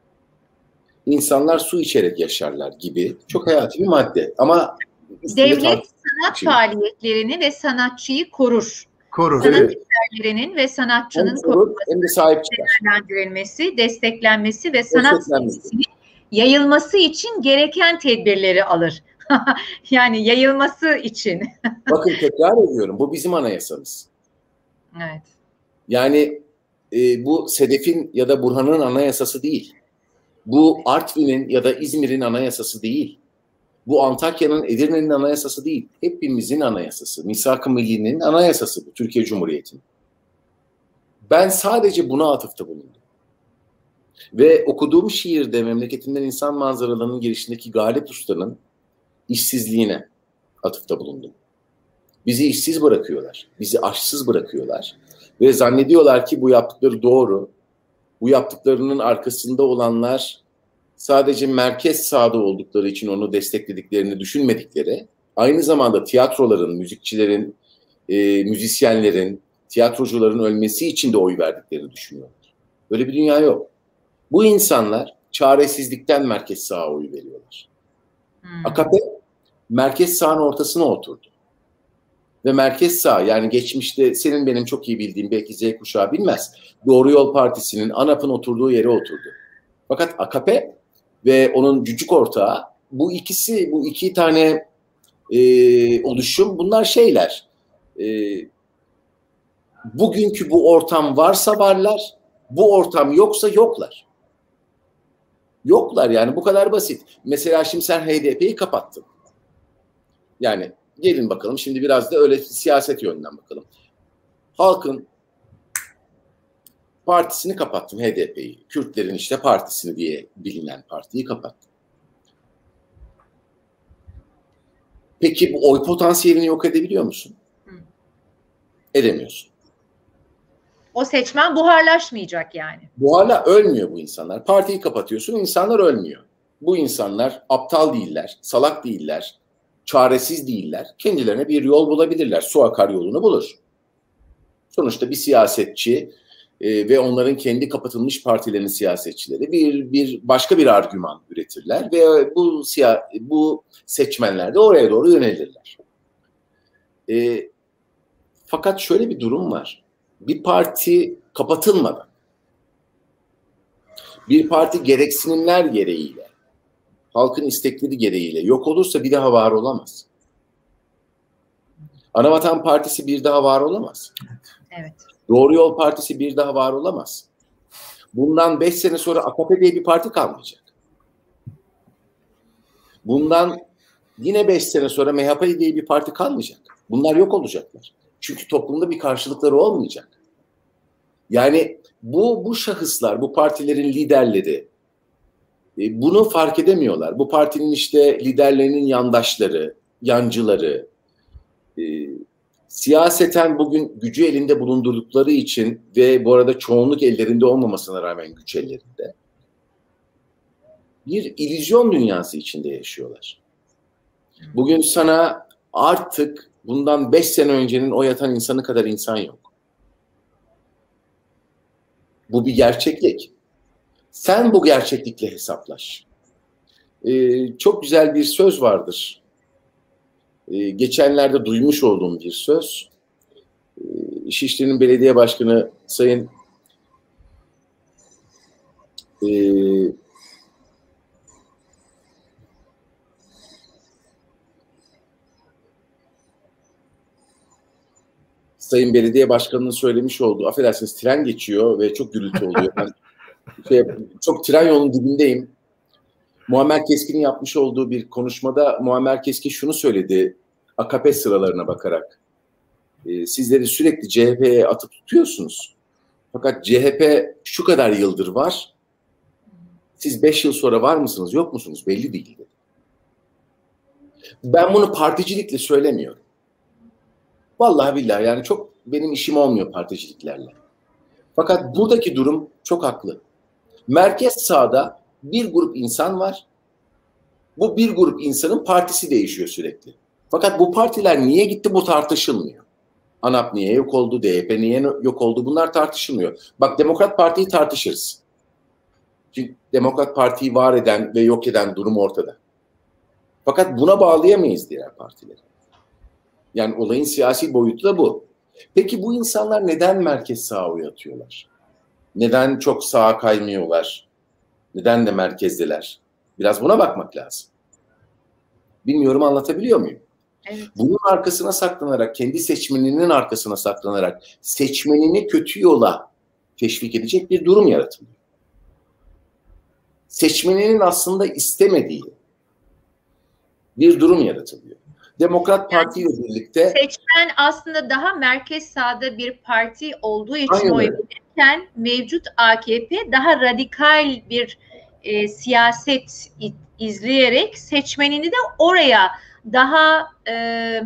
S3: İnsanlar su içerek yaşarlar gibi çok hayati bir madde. Ama
S1: devlet sanat şey. faaliyetlerini ve sanatçıyı korur.
S2: Korur.
S1: Sanat
S3: evet.
S1: eserlerinin ve sanatçının
S3: hem korur, hem de sahip çıkar.
S1: Değerlendirilmesi, desteklenmesi ve sanat sevgisinin yayılması için gereken tedbirleri alır. Yani yayılması için.
S3: Bakın tekrar ediyorum, bu bizim anayasamız.
S1: Evet.
S3: Yani e, bu Sedef'in ya da Burhan'ın anayasası değil. Bu Artvin'in ya da İzmir'in anayasası değil. Bu Antakya'nın, Edirne'nin anayasası değil. Hepimizin anayasası. Misak-ı Milli'nin anayasası bu, Türkiye Cumhuriyeti'nin. Ben sadece buna atıfta bulundum. Ve okuduğum şiirde Memleketimden İnsan Manzaralarının girişindeki Galip Usta'nın işsizliğine atıfta bulundum. Bizi işsiz bırakıyorlar. Bizi aşsız bırakıyorlar. Ve zannediyorlar ki bu yaptıkları doğru. Bu yaptıklarının arkasında olanlar sadece merkez sağda oldukları için onu desteklediklerini düşünmedikleri, aynı zamanda tiyatroların, müzikçilerin, e, müzisyenlerin, tiyatrocuların ölmesi için de oy verdiklerini düşünüyorlar. Böyle bir dünya yok. Bu insanlar çaresizlikten merkez sağa oy veriyorlar. Hmm. A K P merkez sağın ortasına oturdu. Ve merkez sağ, yani geçmişte senin benim çok iyi bildiğim, belki Z kuşağı bilmez, Doğru Yol Partisi'nin, ANAP'ın oturduğu yere oturdu. Fakat A K P ve onun cücük ortağı, bu ikisi, bu iki tane e, oluşum, bunlar şeyler. E, bugünkü bu ortam varsa varlar, bu ortam yoksa yoklar. Yoklar yani, bu kadar basit. Mesela şimdi sen H D P'yi kapattın. Yani gelin bakalım şimdi biraz da öyle siyaset yönünden bakalım. Halkın partisini kapattın, H D P'yi. Kürtlerin işte partisini diye bilinen partiyi kapattın. Peki bu oy potansiyelini yok edebiliyor musun? Hı. Edemiyorsun.
S1: O seçmen buharlaşmayacak yani.
S3: Buharla ölmüyor bu insanlar. Partiyi kapatıyorsun, insanlar ölmüyor. Bu insanlar aptal değiller, salak değiller, çaresiz değiller. Kendilerine bir yol bulabilirler. Su akar yolunu bulur. Sonuçta bir siyasetçi e, ve onların kendi kapatılmış partilerinin siyasetçileri bir bir başka bir argüman üretirler ve bu siya bu seçmenler de oraya doğru yönelirler. E, fakat şöyle bir durum var. Bir parti kapatılmadan, bir parti gereksinimler gereğiyle, halkın istekleri gereğiyle yok olursa bir daha var olamaz. Anavatan Partisi bir daha var olamaz.
S1: Evet.
S3: Doğru Yol Partisi bir daha var olamaz. Bundan beş sene sonra A K P diye bir parti kalmayacak. Bundan yine beş sene sonra M H P diye bir parti kalmayacak. Bunlar yok olacaklar. Çünkü toplumda bir karşılıkları olmayacak. Yani bu bu şahıslar, bu partilerin liderleri e, bunu fark edemiyorlar. Bu partinin işte liderlerinin yandaşları, yancıları, e, siyaseten bugün gücü elinde bulundurdukları için ve bu arada çoğunluk ellerinde olmamasına rağmen güç ellerinde bir illüzyon dünyası içinde yaşıyorlar. Bugün sana artık bundan beş sene öncenin o yatan insanı kadar insan yok. Bu bir gerçeklik. Sen bu gerçeklikle hesaplaş. Ee, çok güzel bir söz vardır. Ee, geçenlerde duymuş olduğum bir söz. Ee, Şişli'nin belediye başkanı Sayın e, Sayın Belediye Başkanı'nın söylemiş olduğu, affedersiniz tren geçiyor ve çok gürültü oluyor. Ben şey, çok tren yolunun dibindeyim. Muammer Keskin'in yapmış olduğu bir konuşmada Muammer Keskin şunu söyledi A K P sıralarına bakarak. E, sizleri sürekli C H P'ye atıp tutuyorsunuz. Fakat C H P şu kadar yıldır var. Siz beş yıl sonra var mısınız, yok musunuz? Belli değil dedi. Ben bunu particilikle söylemiyorum. Vallahi billahi yani çok benim işim olmuyor particiliklerle. Fakat buradaki durum çok haklı. Merkez sağda bir grup insan var. Bu bir grup insanın partisi değişiyor sürekli. Fakat bu partiler niye gitti bu tartışılmıyor. ANAP niye yok oldu, D H P niye yok oldu bunlar tartışılmıyor. Bak Demokrat Parti'yi tartışırız. Çünkü Demokrat Parti'yi var eden ve yok eden durum ortada. Fakat buna bağlayamayız diğer partileri. Yani olayın siyasi boyutu da bu. Peki bu insanlar neden merkez sağa oy atıyorlar? Neden çok sağa kaymıyorlar? Neden de merkezdeler? Biraz buna bakmak lazım. Bilmiyorum anlatabiliyor muyum?
S1: Evet.
S3: Bunun arkasına saklanarak, kendi seçmeninin arkasına saklanarak seçmenini kötü yola teşvik edecek bir durum yaratılıyor. Seçmeninin aslında istemediği bir durum yaratılıyor. Demokrat Parti ile birlikte
S1: seçmen aslında daha merkez sağda bir parti olduğu için
S3: aynen
S1: oy verirken mevcut A K P daha radikal bir e, siyaset izleyerek seçmenini de oraya daha e,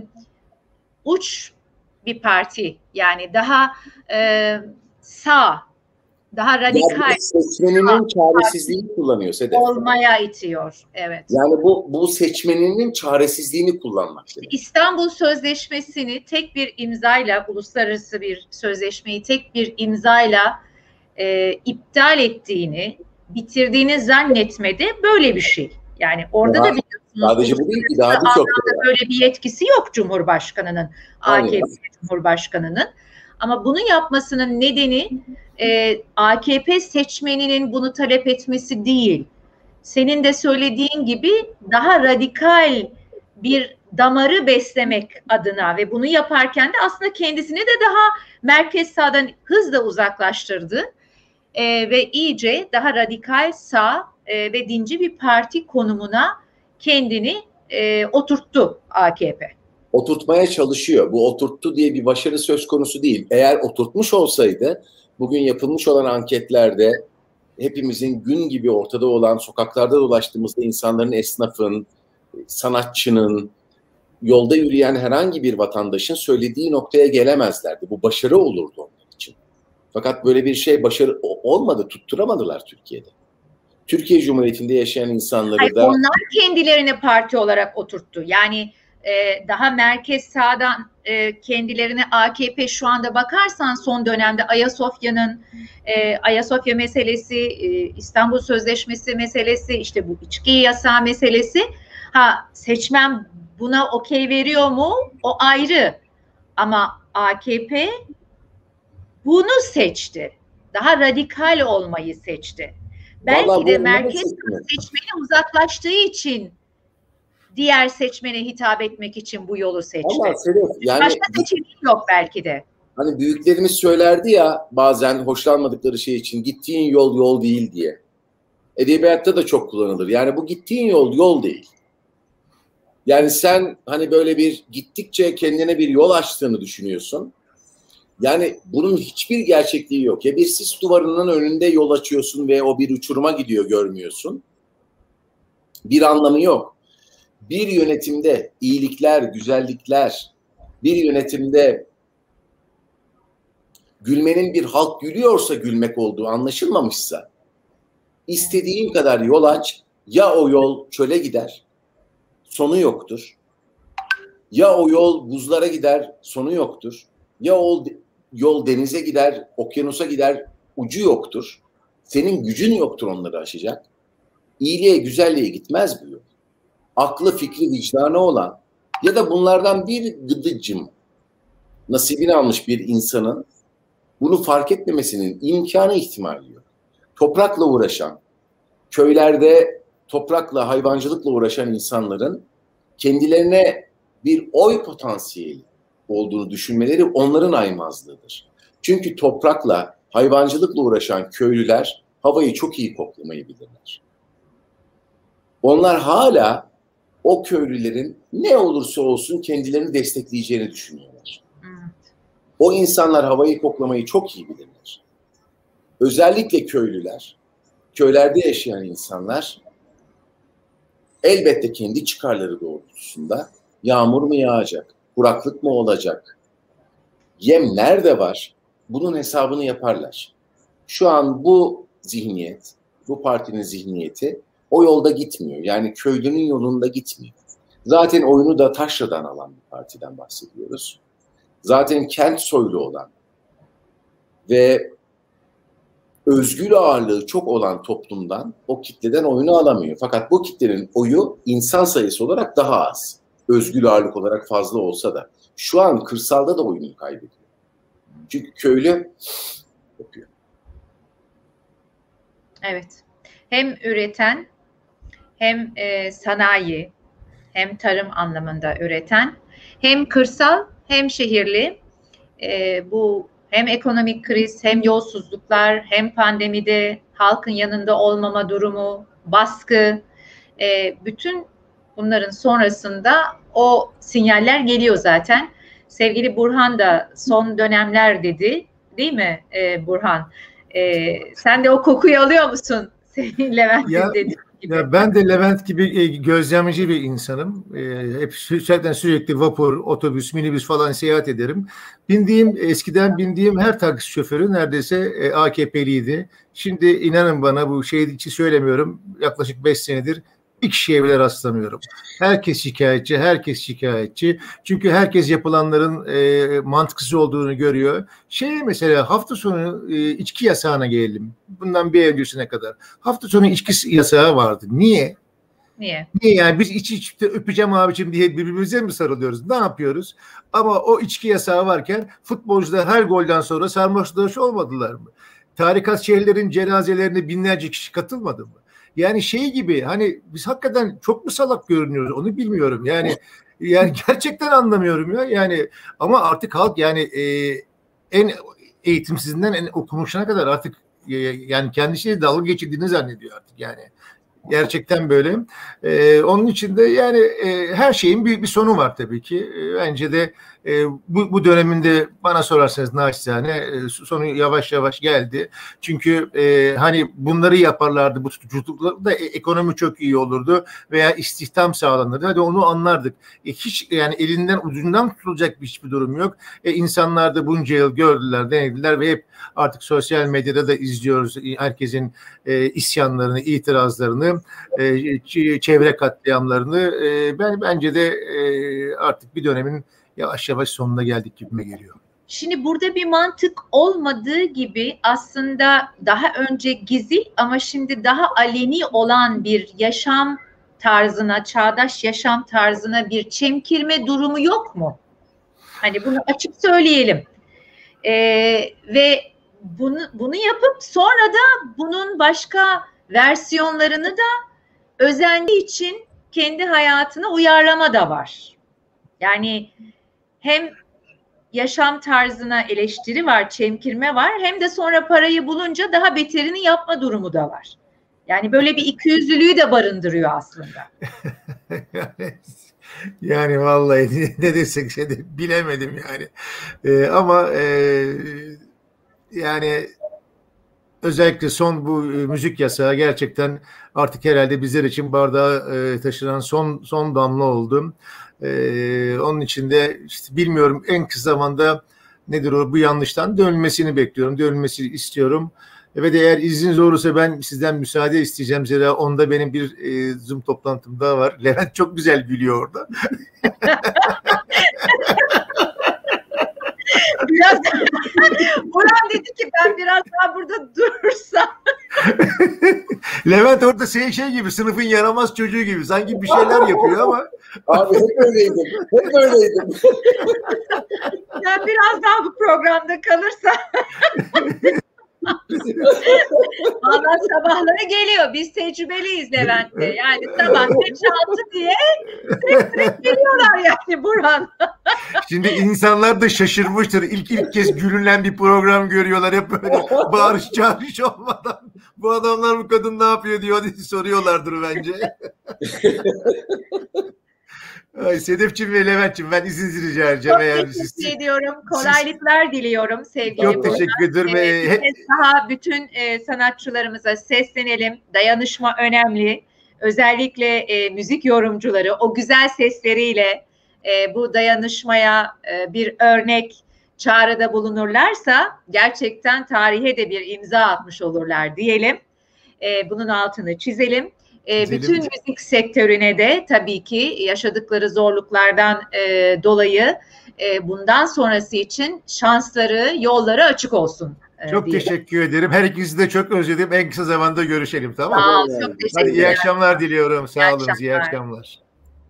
S1: uç bir parti yani daha e, sağ, daha radikal
S3: yani seçmeninin çaresizliğini kullanıyor Sedef.
S1: Olmaya itiyor. Evet.
S3: Yani bu bu seçmeninin çaresizliğini kullanmak demek.
S1: İstanbul Sözleşmesi'ni tek bir imzayla, uluslararası bir sözleşmeyi tek bir imzayla e, iptal ettiğini, bitirdiğini zannetmedi. Böyle bir şey. Yani orada
S3: daha,
S1: da biliyorsunuz.
S3: Sadece bu değil ki daha birçok
S1: böyle bir yetkisi yok Cumhurbaşkanı'nın, A K P Cumhurbaşkanı'nın. Ama bunu yapmasının nedeni e, A K P seçmeninin bunu talep etmesi değil. Senin de söylediğin gibi daha radikal bir damarı beslemek adına ve bunu yaparken de aslında kendisini de daha merkez sağdan hızla uzaklaştırdı e, ve iyice daha radikal sağ e, ve dinci bir parti konumuna kendini e, oturttu A K P.
S3: Oturtmaya çalışıyor. Bu oturttu diye bir başarı söz konusu değil. Eğer oturtmuş olsaydı bugün yapılmış olan anketlerde hepimizin gün gibi ortada olan sokaklarda dolaştığımızda insanların, esnafın, sanatçının, yolda yürüyen herhangi bir vatandaşın söylediği noktaya gelemezlerdi. Bu başarı olurdu onlar için. Fakat böyle bir şey başarı olmadı, tutturamadılar Türkiye'de. Türkiye Cumhuriyeti'nde yaşayan insanları
S1: Hayır,
S3: da...
S1: Onlar kendilerini parti olarak oturttu. Yani e, daha merkez sağdan e, kendilerine A K P şu anda bakarsan son dönemde Ayasofya'nın e, Ayasofya meselesi, e, İstanbul Sözleşmesi meselesi, işte bu içki yasağı meselesi. Ha, seçmen buna okey veriyor mu? O ayrı. Ama A K P bunu seçti. Daha radikal olmayı seçti. Belki
S3: Vallahi
S1: de
S3: bu
S1: merkez
S3: seçimi.
S1: seçmeni uzaklaştığı için diğer seçmene hitap etmek için bu yolu seçti.
S3: Ama Sedef, yani
S1: Başka seçeneği yok belki de.
S3: hani büyüklerimiz söylerdi ya bazen hoşlanmadıkları şey için gittiğin yol yol değil diye. Edebiyatta da çok kullanılır. Yani bu gittiğin yol yol değil. Yani sen hani böyle bir gittikçe kendine bir yol açtığını düşünüyorsun. Yani bunun hiçbir gerçekliği yok. Ya bir sis duvarının önünde yol açıyorsun ve o bir uçuruma gidiyor, görmüyorsun. Bir anlamı yok. Bir yönetimde iyilikler, güzellikler, bir yönetimde gülmenin bir halk gülüyorsa gülmek olduğu anlaşılmamışsa, istediğin kadar yol aç, ya o yol çöle gider, sonu yoktur. Ya o yol buzlara gider, sonu yoktur. Ya o yol denize gider, okyanusa gider, ucu yoktur. Senin gücün yoktur onları aşacak. İyiliğe, güzelliğe gitmez bu yol. Aklı, fikri, vicdanı olan ya da bunlardan bir gıdıcım nasibini almış bir insanın bunu fark etmemesinin imkanı, ihtimali yok. Toprakla uğraşan, köylerde toprakla, hayvancılıkla uğraşan insanların kendilerine bir oy potansiyeli olduğunu düşünmeleri onların aymazlığıdır. Çünkü toprakla, hayvancılıkla uğraşan köylüler havayı çok iyi koklamayı bilirler. Onlar hala o köylülerin ne olursa olsun kendilerini destekleyeceğini düşünüyorlar. Evet. O insanlar havayı koklamayı çok iyi bilirler. Özellikle köylüler, köylerde yaşayan insanlar elbette kendi çıkarları doğrultusunda yağmur mu yağacak, kuraklık mı olacak, yem nerede var, bunun hesabını yaparlar. Şu an bu zihniyet, bu partinin zihniyeti o yolda gitmiyor. Yani köylünün yolunda gitmiyor. Zaten oyunu da taşradan alan bir partiden bahsediyoruz. Zaten kent soylu olan ve özgür ağırlığı çok olan toplumdan, o kitleden oyunu alamıyor. Fakat bu kitlenin oyu insan sayısı olarak daha az. Özgür ağırlık olarak fazla olsa da. Şu an kırsalda da oyunu kaybediyor. Çünkü köylü yapıyor.
S1: Evet. Hem üreten, hem e, sanayi, hem tarım anlamında üreten, hem kırsal, hem şehirli. E, bu hem ekonomik kriz, hem yolsuzluklar, hem pandemide halkın yanında olmama durumu, baskı, e, bütün bunların sonrasında o sinyaller geliyor zaten. Sevgili Burhan da son dönemler dedi, değil mi e, Burhan? E, sen de o kokuyu alıyor musun? Senin Levent'in dediğin gibi.
S2: Ya ben de Levent gibi e, gözlemci bir insanım. E, hep zaten sürekli vapur, otobüs, minibüs falan seyahat ederim. Bindiğim, eskiden bindiğim her taksi şoförü neredeyse e, A K P'liydi. Şimdi inanın bana, bu şey için söylemiyorum, yaklaşık beş senedir bir kişiye bile rastlamıyorum. Herkes şikayetçi, herkes şikayetçi. Çünkü herkes yapılanların e, mantıksız olduğunu görüyor. Şey mesela hafta sonu e, içki yasağına gelelim. Bundan bir öncesine kadar. Hafta sonu içki yasağı vardı. Niye?
S1: Niye?
S2: Niye yani biz içi içip de öpeceğim abicim diye birbirimize mi sarılıyoruz? Ne yapıyoruz? Ama o içki yasağı varken futbolcular her golden sonra sarmaş olmadılar mı? Tarikat şehirlerin cenazelerine binlerce kişi katılmadı mı? Yani şey gibi, hani biz hakikaten çok mu salak görünüyoruz, onu bilmiyorum. Yani yani gerçekten anlamıyorum ya. Yani ama artık halk yani e, en eğitimsizinden en okumuşuna kadar artık e, yani kendisiyle dalga geçildiğini zannediyor artık yani. Gerçekten böyle. Ee, onun için de yani e, her şeyin bir, bir sonu var tabii ki. E, bence de e, bu, bu döneminde bana sorarsanız naçizane e, sonu yavaş yavaş geldi. Çünkü e, hani bunları yaparlardı, bu tutuculuklarda e, ekonomi çok iyi olurdu veya istihdam sağlanırdı. Hadi onu anlardık. E, hiç yani elinden ucundan tutulacak hiçbir durum yok. E, insanlar da bunca yıl gördüler, denediler ve hep artık sosyal medyada da izliyoruz herkesin e, isyanlarını, itirazlarını, e, çevre katliamlarını. E, ben bence de e, artık bir dönemin yavaş yavaş sonuna geldik gibime geliyor.
S1: Şimdi burada bir mantık olmadığı gibi aslında daha önce gizli ama şimdi daha aleni olan bir yaşam tarzına, çağdaş yaşam tarzına bir çemkirme durumu yok mu? Hani bunu açık söyleyelim. Ee, ve bunu bunu yapıp sonra da bunun başka versiyonlarını da özendiği için kendi hayatına uyarlama da var. Yani hem yaşam tarzına eleştiri var, çemkirme var, hem de sonra parayı bulunca daha beterini yapma durumu da var. Yani böyle bir ikiyüzlülüğü de barındırıyor aslında.
S2: Yani vallahi ne desek şey de bilemedim yani. Ee, ama e, yani özellikle son bu e, müzik yasağı gerçekten artık herhalde bizler için bardağı e, taşıran son son damla oldu. E, onun için de işte bilmiyorum, en kısa zamanda nedir o, bu yanlıştan dönmesini bekliyorum, dönmesini istiyorum. Ve de eğer izniniz olursa ben sizden müsaade isteyeceğim. Zira onda benim bir e, Zoom toplantım daha var. Levent çok güzel gülüyor orada.
S1: Biraz Burhan dedi ki ben biraz daha burada durursam.
S2: Levent orada şey, şey gibi, sınıfın yaramaz çocuğu gibi sanki bir şeyler yapıyor ama.
S3: Abi hep öyleydim. Hep öyleydim.
S1: Ben biraz daha bu programda kalırsam. Vallahi sabahları geliyor. Biz tecrübeliyiz Levent'te. Yani sabah beş altı diye direkt direkt geliyorlar yani Burhan.
S2: Şimdi insanlar da şaşırmıştır. İlk ilk kez gülünen bir program görüyorlar. Hep böyle bağırış çağırış olmadan. Bu adamlar, bu kadın ne yapıyor diyor diye soruyorlardır bence. Ay, Sedefciğim ve Leventciğim, ben izninizi rica edeceğim.
S1: Çok
S2: Eğer
S1: teşekkür
S2: siz,
S1: ediyorum. Kolaylıklar siz, diliyorum sevgili
S2: Çok
S1: Burhan.
S2: teşekkür ederim.
S1: Ee, bir kez daha bütün e, sanatçılarımıza seslenelim. Dayanışma önemli. Özellikle e, müzik yorumcuları o güzel sesleriyle e, bu dayanışmaya e, bir örnek çağrıda bulunurlarsa gerçekten tarihe de bir imza atmış olurlar diyelim. E, bunun altını çizelim. E, bütün müzik sektörüne de tabii ki yaşadıkları zorluklardan e, dolayı e, bundan sonrası için şansları, yolları açık olsun. E,
S2: çok
S1: diyelim.
S2: teşekkür ederim. Her ikinizi de çok özledim. En kısa zamanda görüşelim, tamam mı?
S1: Sağ ol, çok teşekkür ederim.
S2: İyi akşamlar diliyorum. Sağ
S1: iyi
S2: olun.
S1: akşamlar.
S2: İyi akşamlar.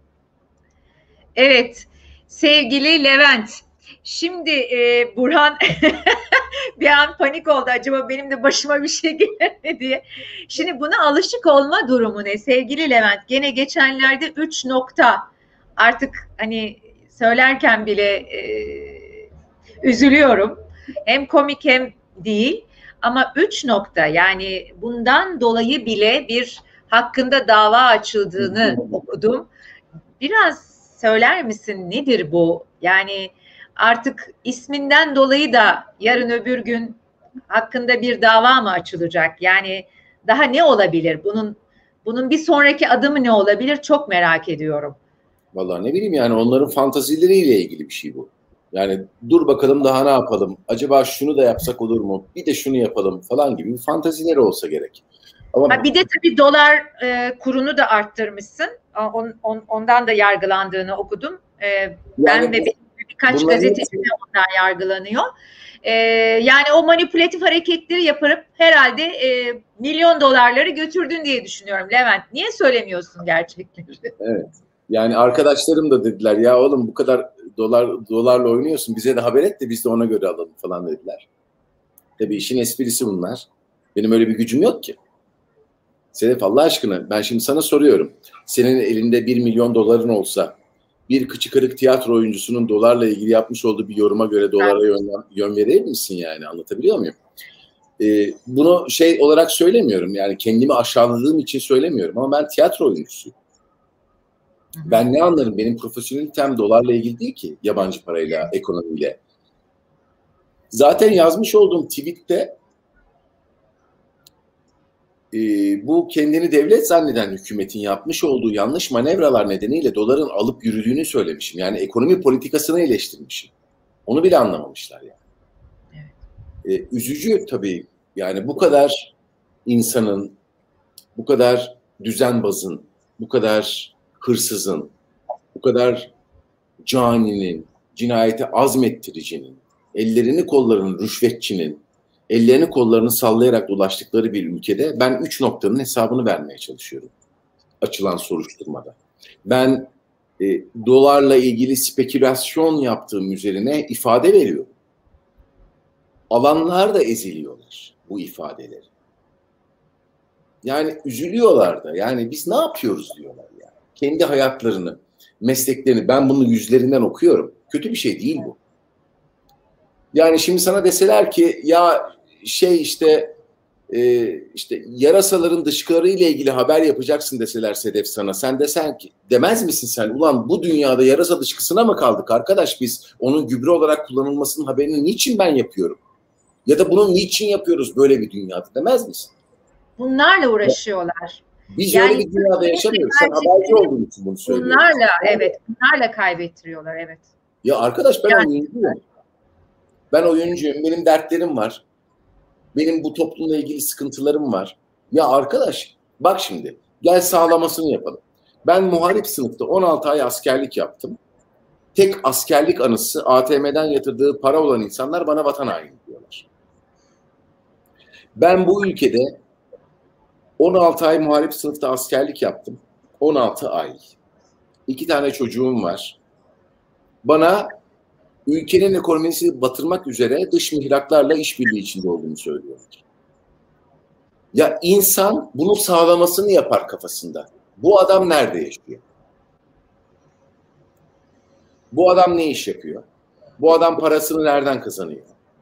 S1: Evet, sevgili Levent. Şimdi e, Burhan bir an panik oldu. Acaba benim de başıma bir şey gelir mi diye. Şimdi buna alışık olma durumu ne sevgili Levent? Gene geçenlerde üç nokta, artık hani söylerken bile e, üzülüyorum. Hem komik hem değil. Ama üç nokta, yani bundan dolayı bile bir hakkında dava açıldığını okudum. Biraz söyler misin, nedir bu? Yani artık isminden dolayı da yarın öbür gün hakkında bir dava mı açılacak? Yani daha ne olabilir? Bunun bunun bir sonraki adımı ne olabilir? Çok merak ediyorum.
S3: Vallahi ne bileyim, yani onların fantazileriyle ilgili bir şey bu. Yani dur bakalım daha ne yapalım? Acaba şunu da yapsak olur mu? Bir de şunu yapalım falan gibi bir fantazileri olsa gerek. Ama
S1: ha, bir de tabii dolar e, kurunu da arttırmışsın. On, on, ondan da yargılandığını okudum. E, ben
S3: yani
S1: ve bir, birkaç gazeteci de ondan yargılanıyor. E, yani o manipülatif hareketleri yapıp herhalde e, milyon dolarları götürdün diye düşünüyorum Levent. Niye söylemiyorsun gerçekleri?
S3: Evet. Yani arkadaşlarım da dediler ya oğlum bu kadar dolar dolarla oynuyorsun, bize de haber et de biz de ona göre alalım falan dediler. Tabii işin esprisi bunlar. Benim öyle bir gücüm yok ki. Sedef, Allah aşkına ben şimdi sana soruyorum. Senin elinde bir milyon doların olsa bir kıçı kırık tiyatro oyuncusunun dolarla ilgili yapmış olduğu bir yoruma göre dolara yön, yön verir misin yani? Anlatabiliyor muyum? Ee, bunu şey olarak söylemiyorum. Yani kendimi aşağıladığım için söylemiyorum ama ben tiyatro oyuncusuyum. Ben ne anlarım? Benim profesyonelitem dolarla ilgili değil ki, yabancı parayla, ekonomiyle. Zaten yazmış olduğum tweette e, bu kendini devlet zanneden hükümetin yapmış olduğu yanlış manevralar nedeniyle doların alıp yürüdüğünü söylemişim. Yani ekonomi politikasını eleştirmişim. Onu bile anlamamışlar yani. Evet. E, üzücü tabii. Yani bu kadar insanın, bu kadar düzenbazın, bu kadar hırsızın, bu kadar caninin, cinayeti azmettiricinin, ellerini kollarını rüşvetçinin, ellerini kollarını sallayarak dolaştıkları bir ülkede ben üç noktanın hesabını vermeye çalışıyorum açılan soruşturmada. Ben e, dolarla ilgili spekülasyon yaptığım üzerine ifade veriyorum. Alanlar da eziliyorlar bu ifadeleri. Yani üzülüyorlar da. Yani biz ne yapıyoruz diyorlar yani. Kendi hayatlarını, mesleklerini, ben bunu yüzlerinden okuyorum. Kötü bir şey değil bu. Yani şimdi sana deseler ki ya şey işte e, işte yarasaların dışkıları ile ilgili haber yapacaksın deseler Sedef sana. Sen desen ki, demez misin sen? Ulan bu dünyada yarasa dışkısına mı kaldık arkadaş biz? Onun gübre olarak kullanılmasının haberini niçin ben yapıyorum? Ya da bunu niçin yapıyoruz böyle bir dünyada demez misin?
S1: Bunlarla uğraşıyorlar.
S3: Biz yani öyle bir dünyada yaşamıyoruz. Sen haberci olduğun için bunu söylüyorsun.
S1: Bunlarla evet, bunlarla kaybettiriyorlar evet.
S3: Ya arkadaş ben
S1: yani,
S3: oyuncuyum. Ben oyuncuyum. Benim dertlerim var. Benim bu toplumla ilgili sıkıntılarım var. Ya arkadaş bak şimdi gel sağlamasını yapalım. Ben muharip sınıfta on altı ay askerlik yaptım. Tek askerlik anısı A T M'den yatırdığı para olan insanlar bana vatan haini diyorlar. Ben bu ülkede on altı ay muharip sınıfta askerlik yaptım. on altı ay. İki tane çocuğum var. Bana ülkenin ekonomisini batırmak üzere dış mihraklarla işbirliği içinde olduğunu söylüyorlar. Ya insan bunu sağlamasını yapar kafasında. Bu adam nerede yaşıyor? Bu adam ne iş yapıyor? Bu adam parasını nereden kazanıyor?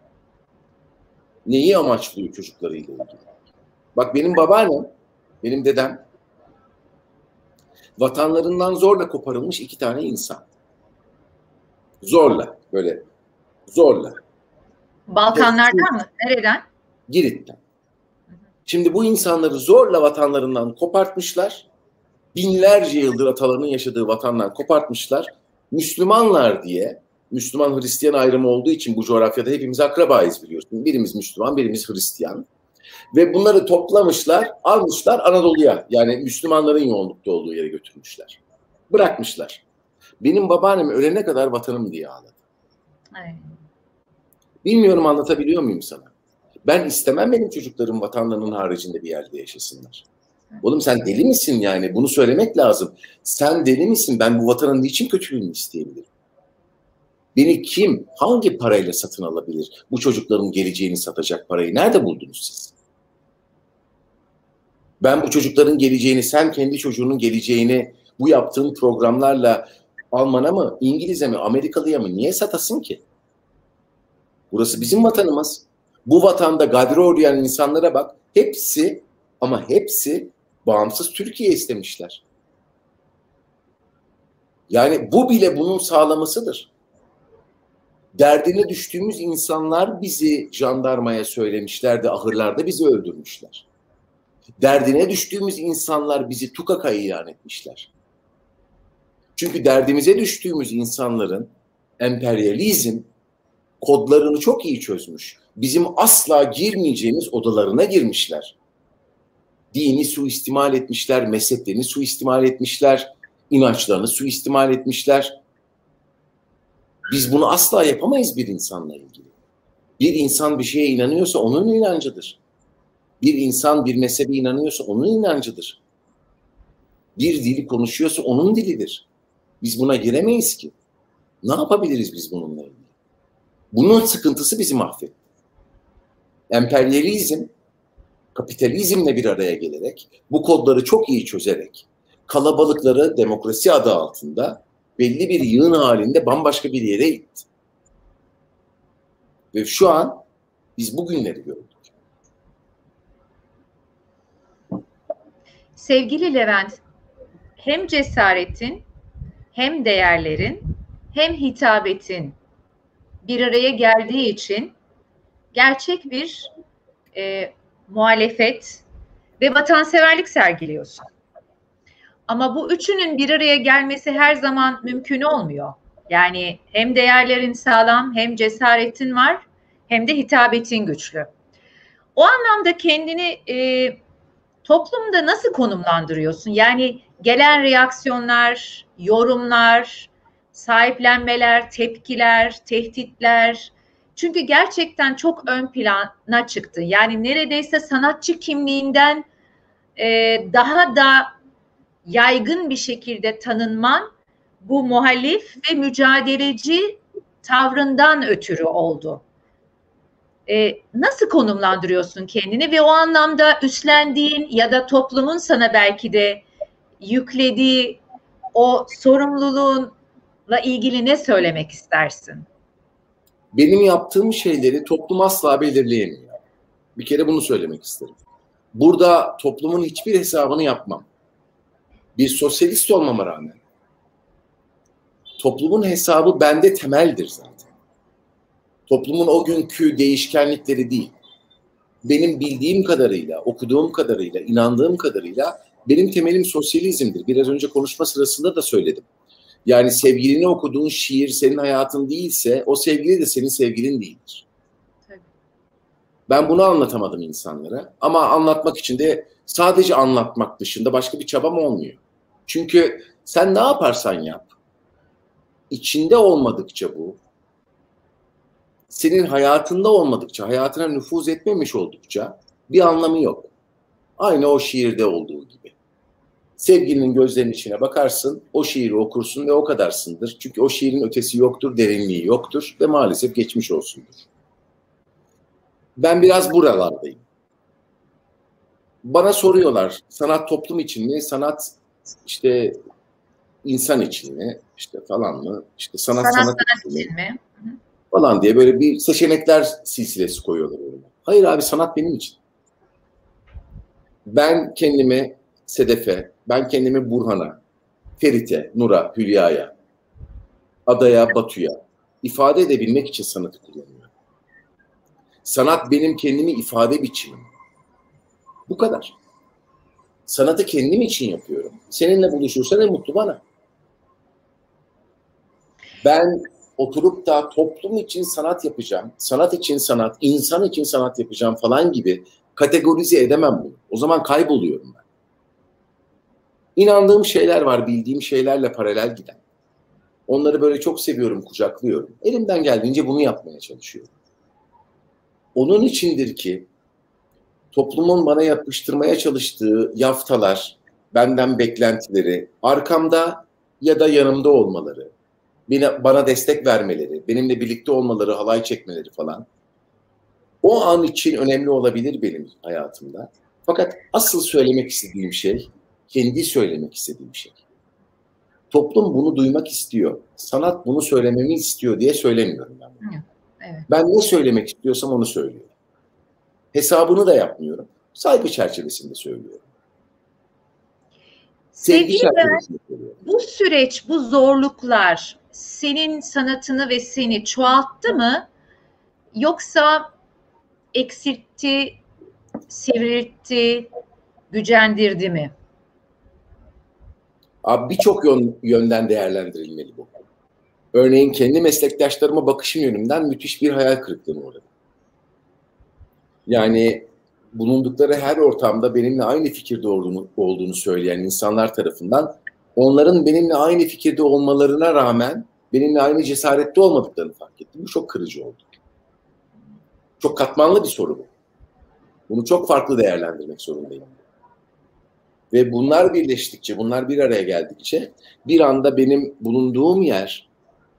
S3: Neyi amaçlıyor çocuklarıyla ilgili? Bak benim babaannem, benim dedem vatanlarından zorla koparılmış iki tane insan. Zorla, böyle zorla.
S1: Balkanlardan mı? Nereden?
S3: Girit'ten. Şimdi bu insanları zorla vatanlarından kopartmışlar. Binlerce yıldır atalarının yaşadığı vatandan kopartmışlar. Müslümanlar diye, Müslüman Hristiyan ayrımı olduğu için bu coğrafyada hepimiz akrabayız biliyorsun. Birimiz Müslüman, birimiz Hristiyan. Ve bunları toplamışlar, almışlar Anadolu'ya. Yani Müslümanların yoğunlukta olduğu yere götürmüşler. Bırakmışlar. Benim babaannem ölene kadar vatanım diye ağladı.
S1: Aynen.
S3: Bilmiyorum anlatabiliyor muyum sana? Ben istemem benim çocuklarım vatanlarının haricinde bir yerde yaşasınlar. Oğlum sen deli misin yani? Bunu söylemek lazım. Sen deli misin? Ben bu vatanın niçin kötülüğünü isteyebilirim? Beni kim, hangi parayla satın alabilir? Bu çocukların geleceğini satacak parayı nerede buldunuz siz? Ben bu çocukların geleceğini, sen kendi çocuğunun geleceğini bu yaptığın programlarla Alman'a mı, İngiliz'e mi, Amerikalı'ya mı niye satasın ki? Burası bizim vatanımız. Bu vatanda gadre uğrayan insanlara bak. Hepsi ama hepsi bağımsız Türkiye istemişler. Yani bu bile bunun sağlamasıdır. Derdine düştüğümüz insanlar bizi jandarmaya söylemişler de ahırlarda bizi öldürmüşler. Derdine düştüğümüz insanlar bizi tukaka ilan etmişler. Çünkü derdimize düştüğümüz insanların emperyalizm kodlarını çok iyi çözmüş. Bizim asla girmeyeceğimiz odalarına girmişler. Dini suistimal etmişler, mezheplerini suistimal etmişler, inançlarını suistimal etmişler. Biz bunu asla yapamayız bir insanla ilgili. Bir insan bir şeye inanıyorsa onun inancıdır. Bir insan bir mezhebe inanıyorsa onun inancıdır. Bir dili konuşuyorsa onun dilidir. Biz buna giremeyiz ki. Ne yapabiliriz biz bununla ilgili? Bunun sıkıntısı bizi mahvetti. Emperyalizm, kapitalizmle bir araya gelerek, bu kodları çok iyi çözerek, kalabalıkları demokrasi adı altında belli bir yığın halinde bambaşka bir yere itti. Ve şu an biz bugünleri gördük.
S1: Sevgili Levent, hem cesaretin hem değerlerin hem hitabetin bir araya geldiği için gerçek bir e, muhalefet ve vatanseverlik sergiliyorsun. Ama bu üçünün bir araya gelmesi her zaman mümkün olmuyor. Yani hem değerlerin sağlam, hem cesaretin var, hem de hitabetin güçlü. O anlamda kendini e, toplumda nasıl konumlandırıyorsun? Yani gelen reaksiyonlar, yorumlar, sahiplenmeler, tepkiler, tehditler. Çünkü gerçekten çok ön plana çıktı. Yani neredeyse sanatçı kimliğinden e, daha da yaygın bir şekilde tanınman bu muhalif ve mücadeleci tavrından ötürü oldu. Ee, nasıl konumlandırıyorsun kendini ve o anlamda üstlendiğin ya da toplumun sana belki de yüklediği o sorumluluğunla ilgili ne söylemek istersin?
S3: Benim yaptığım şeyleri toplum asla belirleyemiyor. Bir kere bunu söylemek isterim. Burada toplumun hiçbir hesabını yapmam. Bir sosyalist olmama rağmen toplumun hesabı bende temeldir zaten. Toplumun o günkü değişkenlikleri değil. Benim bildiğim kadarıyla, okuduğum kadarıyla, inandığım kadarıyla benim temelim sosyalizmdir. Biraz önce konuşma sırasında da söyledim. Yani sevgilini okuduğun şiir senin hayatın değilse o sevgili de senin sevgilin değildir. Ben bunu anlatamadım insanlara ama anlatmak için de sadece anlatmak dışında başka bir çabam olmuyor. Çünkü sen ne yaparsan yap, içinde olmadıkça bu, senin hayatında olmadıkça, hayatına nüfuz etmemiş oldukça bir anlamı yok. Aynı o şiirde olduğu gibi. Sevgilinin gözlerinin içine bakarsın, o şiiri okursun ve o kadarsındır. Çünkü o şiirin ötesi yoktur, derinliği yoktur ve maalesef geçmiş olsundur. Ben biraz buralardayım. Bana soruyorlar, sanat toplum için mi, sanat işte insan için mi, işte falan mı, işte sanat sanat, sanat, sanat için mi? mi? Falan diye böyle bir seçenekler silsilesi koyuyorlar önüme. Hayır abi, sanat benim için. Ben kendimi Sedef'e, ben kendimi Burhan'a, Ferit'e, Nur'a, Hülya'ya, Ada'ya, Batu'ya ifade edebilmek için sanatı kullanıyorum. Sanat benim kendimi ifade biçimim. Bu kadar. Sanatı kendim için yapıyorum. Seninle buluşursa ne mutlu bana. Ben oturup da toplum için sanat yapacağım, sanat için sanat, insan için sanat yapacağım falan gibi kategorize edemem bunu. O zaman kayboluyorum ben. İnandığım şeyler var, bildiğim şeylerle paralel giden. Onları böyle çok seviyorum, kucaklıyorum. Elimden geldiğince bunu yapmaya çalışıyorum. Onun içindir ki toplumun bana yapıştırmaya çalıştığı yaftalar, benden beklentileri, arkamda ya da yanımda olmaları, bana destek vermeleri, benimle birlikte olmaları, halay çekmeleri falan o an için önemli olabilir benim hayatımda. Fakat asıl söylemek istediğim şey, kendi söylemek istediğim şey. Toplum bunu duymak istiyor, sanat bunu söylememi istiyor diye söylemiyorum ben bunu. Evet. Ben ne söylemek istiyorsam onu söylüyorum. Hesabını da yapmıyorum. Saygı çerçevesinde söylüyorum.
S1: Sevgili çerçevesinde söylüyorum. Bu süreç, bu zorluklar senin sanatını ve seni çoğalttı mı? Yoksa eksiltti, sivriltti, gücendirdi mi?
S3: Abi birçok yön, yönden değerlendirilmeli bu. Örneğin kendi meslektaşlarıma bakışım yönünden müthiş bir hayal kırıklığına uğradım. Yani bulundukları her ortamda benimle aynı fikirde olduğunu, olduğunu söyleyen insanlar tarafından onların benimle aynı fikirde olmalarına rağmen benimle aynı cesarette olmadıklarını fark ettim. Bu çok kırıcı oldu. Çok katmanlı bir soru bu. Bunu çok farklı değerlendirmek zorundayım. Ve bunlar birleştikçe, bunlar bir araya geldikçe bir anda benim bulunduğum yer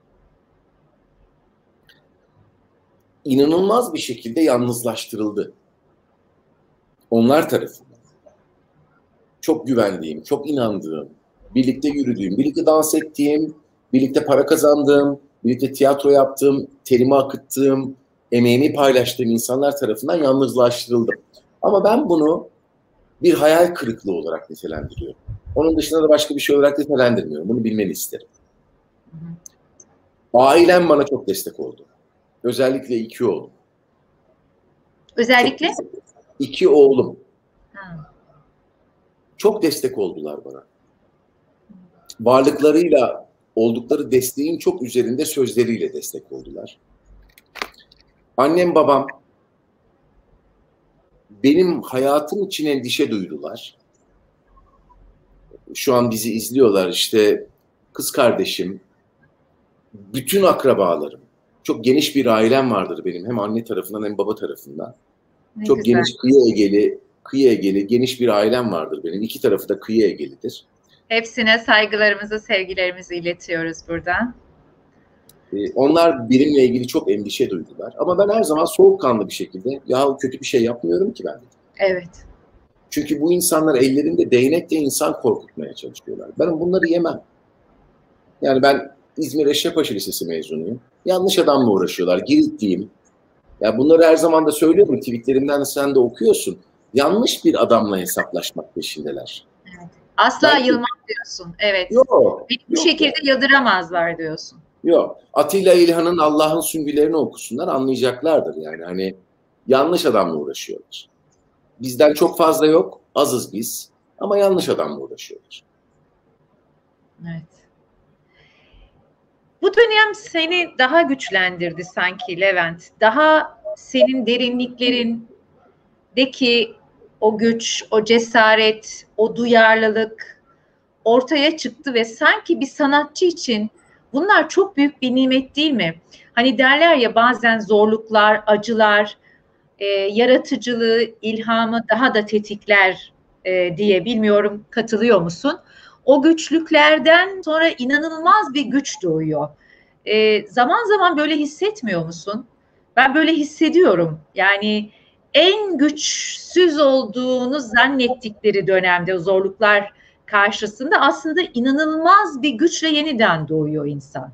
S3: inanılmaz bir şekilde yalnızlaştırıldı. Onlar tarafından. Çok güvendiğim, çok inandığım, birlikte yürüdüğüm, birlikte dans ettiğim, birlikte para kazandığım, birlikte tiyatro yaptığım, terimi akıttığım, emeğimi paylaştığım insanlar tarafından yalnızlaştırıldım. Ama ben bunu bir hayal kırıklığı olarak nitelendiriyorum. Onun dışında da başka bir şey olarak nitelendirmiyorum. Bunu bilmeni isterim. Ailem bana çok destek oldu. Özellikle iki oğlum.
S1: Özellikle?
S3: Çok, iki oğlum.
S1: Ha.
S3: Çok destek oldular bana. Varlıklarıyla oldukları desteğin çok üzerinde sözleriyle destek oldular. Annem babam benim hayatım için endişe duydular. Şu an bizi izliyorlar, işte kız kardeşim, bütün akrabalarım. Çok geniş bir ailem vardır benim, hem anne tarafından hem baba tarafından. Ne çok güzel. Geniş kıyı Egeli, kıyı Egeli geniş bir ailem vardır benim. İki tarafı da kıyı Egelidir.
S1: Hepsine saygılarımızı, sevgilerimizi iletiyoruz buradan.
S3: Ee, onlar benimle ilgili çok endişe duydular. Ama ben her zaman soğukkanlı bir şekilde, ya kötü bir şey yapmıyorum ki ben dedim.
S1: Evet.
S3: Çünkü bu insanlar ellerinde değnekle insan korkutmaya çalışıyorlar. Ben bunları yemem. Yani ben İzmir Eşrefpaşa Lisesi mezunuyum. Yanlış adamla uğraşıyorlar. Giritliyim. Ya bunları her zaman da söylüyorum. Tweetlerimden sen de okuyorsun. Yanlış bir adamla hesaplaşmak peşindeler.
S1: Evet. Asla
S3: Belki...
S1: yılmaz diyorsun. Evet.
S3: Yok.
S1: Beni bu şekilde yani yıldıramazlar diyorsun.
S3: Yok. Atilla İlhan'ın Allah'ın süngülerini okusunlar, anlayacaklardır yani. Hani yanlış adamla uğraşıyorlar. Bizden çok fazla yok. Azız biz. Ama yanlış adamla uğraşıyorlar.
S1: Evet. Bu dönem seni daha güçlendirdi sanki Levent. Daha senin derinliklerindeki o güç, o cesaret, o duyarlılık ortaya çıktı ve sanki bir sanatçı için bunlar çok büyük bir nimet değil mi? Hani derler ya, bazen zorluklar, acılar, e, yaratıcılığı, ilhamı daha da tetikler e, diye, bilmiyorum katılıyor musun? O güçlüklerden sonra inanılmaz bir güç doğuyor. E, zaman zaman böyle hissetmiyor musun? Ben böyle hissediyorum. Yani en güçsüz olduğunu zannettikleri dönemde, zorluklar karşısında aslında inanılmaz bir güçle yeniden doğuyor insan.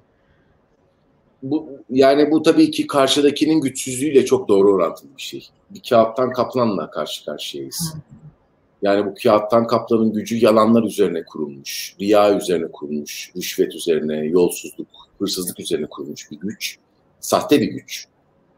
S3: Bu, yani bu tabii ki karşıdakinin güçsüzlüğüyle çok doğru orantılı bir şey. Bir kağıttan kaplanla karşı karşıyayız. Hmm. Yani bu kağıttan kaplanın gücü yalanlar üzerine kurulmuş, riya üzerine kurulmuş, rüşvet üzerine, yolsuzluk, hırsızlık üzerine kurulmuş bir güç. Sahte bir güç.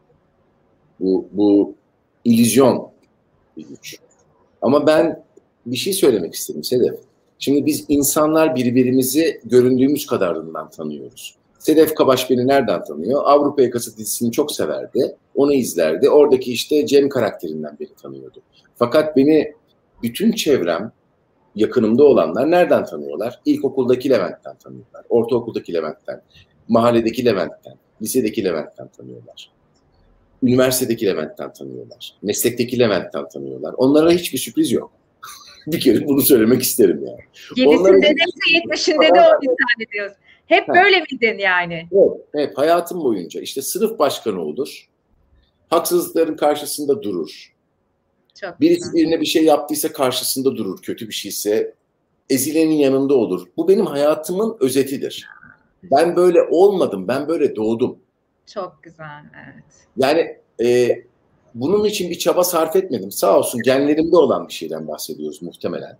S3: Bu, bu illüzyon bir güç. Ama ben bir şey söylemek istedim Sedef. Şimdi biz insanlar birbirimizi göründüğümüz kadarından tanıyoruz. Sedef Kabaş beni nereden tanıyor? Avrupa Yakası dizisini çok severdi. Onu izlerdi. Oradaki işte Cem karakterinden beni tanıyordu. Fakat beni bütün çevrem, yakınımda olanlar nereden tanıyorlar? İlkokuldaki Levent'ten tanıyorlar. Ortaokuldaki Levent'ten, mahalledeki Levent'ten, lisedeki Levent'ten tanıyorlar. Üniversitedeki Levent'ten tanıyorlar. Meslekteki Levent'ten tanıyorlar. Onlara hiçbir sürpriz yok. Bir kere bunu söylemek isterim yani.
S1: Yedisinde de yetmişinde de o insan ediyoruz. Hep ha. Böyle miydin yani?
S3: Evet, evet, hayatım boyunca işte sınıf başkanı olur. Haksızlıkların karşısında durur. Çok Birisi güzel. Birine bir şey yaptıysa karşısında durur. Kötü bir şeyse ezilenin yanında olur. Bu benim hayatımın özetidir. Ben böyle olmadım. Ben böyle doğdum.
S1: Çok güzel, evet.
S3: Yani e, bunun için bir çaba sarf etmedim. Sağ olsun genlerimde olan bir şeyden bahsediyoruz muhtemelen.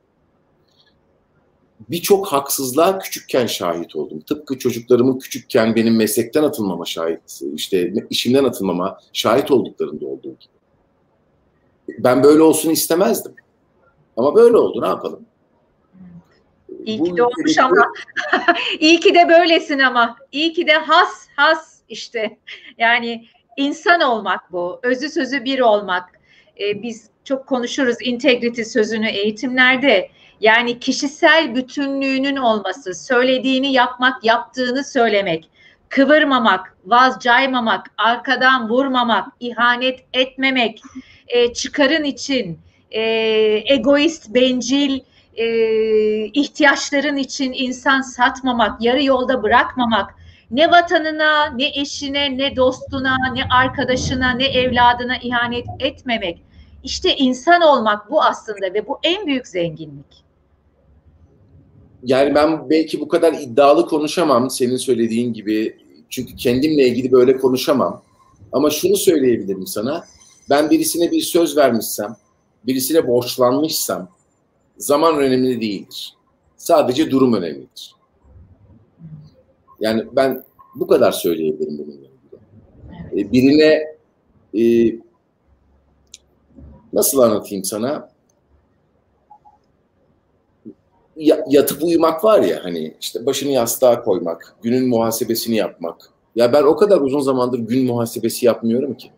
S3: Birçok haksızlığa küçükken şahit oldum. Tıpkı çocuklarımın küçükken benim meslekten atılmama şahit, işte işimden atılmama şahit olduklarında olduğu gibi. Ben böyle olsun istemezdim. Ama böyle oldu, ne yapalım?
S1: İyi ki de olmuş ama. İyi ki de böylesin ama. İyi ki de has has işte. Yani insan olmak bu. Özü sözü bir olmak. Ee, biz çok konuşuruz integrity sözünü eğitimlerde. Yani kişisel bütünlüğünün olması, söylediğini yapmak, yaptığını söylemek, kıvırmamak, vazcaymamak, arkadan vurmamak, ihanet etmemek, e, çıkarın için, e, egoist, bencil, e, ihtiyaçların için insan satmamak, yarı yolda bırakmamak, ne vatanına, ne eşine, ne dostuna, ne arkadaşına, ne evladına ihanet etmemek. İşte insan olmak bu aslında ve bu en büyük zenginlik.
S3: Yani ben belki bu kadar iddialı konuşamam senin söylediğin gibi. Çünkü kendimle ilgili böyle konuşamam. Ama şunu söyleyebilirim sana. Ben birisine bir söz vermişsem, birisine borçlanmışsam zaman önemli değildir. Sadece durum önemlidir. Yani ben bu kadar söyleyebilirim bununla ilgili. E, birine e, nasıl anlatayım sana? Ya, yatıp uyumak var ya, hani işte başını yastığa koymak, günün muhasebesini yapmak. Ya ben o kadar uzun zamandır gün muhasebesi yapmıyorum ki.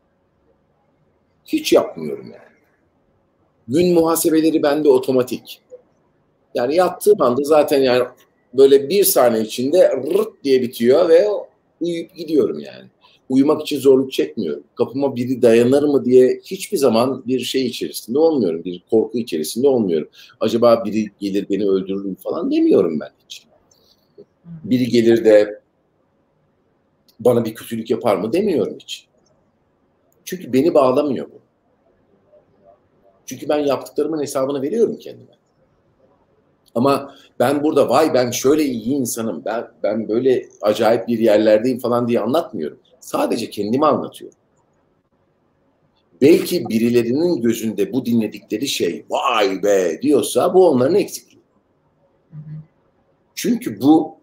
S3: Hiç yapmıyorum yani. Gün muhasebeleri bende otomatik. Yani yattığım anda zaten yani böyle bir saniye içinde rırt diye bitiyor ve uyuyup gidiyorum yani. Uyumak için zorluk çekmiyorum. Kapıma biri dayanır mı diye hiçbir zaman bir şey içerisinde olmuyorum. Bir korku içerisinde olmuyorum. Acaba biri gelir beni öldürür mü falan demiyorum ben hiç. Biri gelir de bana bir kötülük yapar mı demiyorum hiç. Çünkü beni bağlamıyor bu. Çünkü ben yaptıklarımın hesabını veriyorum kendime. Ama ben burada vay ben şöyle iyi insanım, ben ben böyle acayip bir yerlerdeyim falan diye anlatmıyorum. Sadece kendimi anlatıyorum. Belki birilerinin gözünde bu dinledikleri şey vay be diyorsa bu onların eksikliği. Çünkü bu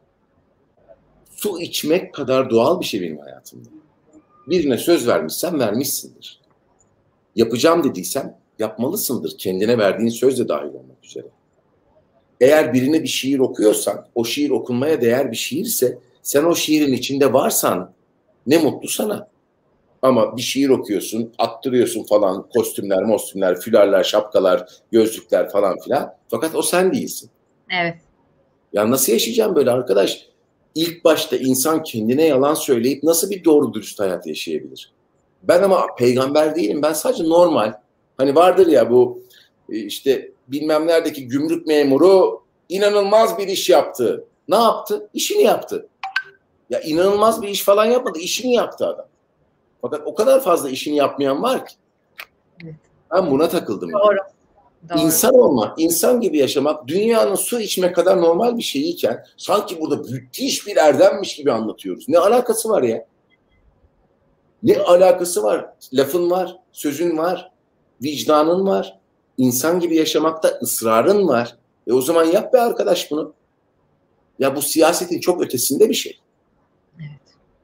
S3: su içmek kadar doğal bir şey benim hayatımda. Birine söz vermişsen vermişsindir. Yapacağım dediysen yapmalısındır. Kendine verdiğin söz de dahil olmak üzere. Eğer birine bir şiir okuyorsan, o şiir okunmaya değer bir şiirse, sen o şiirin içinde varsan ne mutlu sana. Ama bir şiir okuyorsun, attırıyorsun falan, kostümler, mostümler, fülarlar, şapkalar, gözlükler falan filan. Fakat o sen değilsin.
S1: Evet.
S3: Ya nasıl yaşayacağım böyle arkadaş? İlk başta insan kendine yalan söyleyip nasıl bir doğru dürüst hayat yaşayabilir? Ben ama peygamber değilim. Ben sadece normal. Hani vardır ya bu işte bilmem neredeki gümrük memuru inanılmaz bir iş yaptı. Ne yaptı? İşini yaptı. Ya inanılmaz bir iş falan yapmadı. İşini yaptı adam. Fakat o kadar fazla işini yapmayan var ki. Evet. Ben buna takıldım.
S1: Doğru.
S3: Yani.
S1: Doğru.
S3: İnsan olmak, insan gibi yaşamak dünyanın su içmek kadar normal bir şeyiyken sanki burada müthiş bir erdemmiş gibi anlatıyoruz. Ne alakası var ya? Ne alakası var? Lafın var, sözün var, vicdanın var. İnsan gibi yaşamakta ısrarın var. E o zaman yap be arkadaş bunu. Ya bu siyasetin çok ötesinde bir şey.
S1: Evet.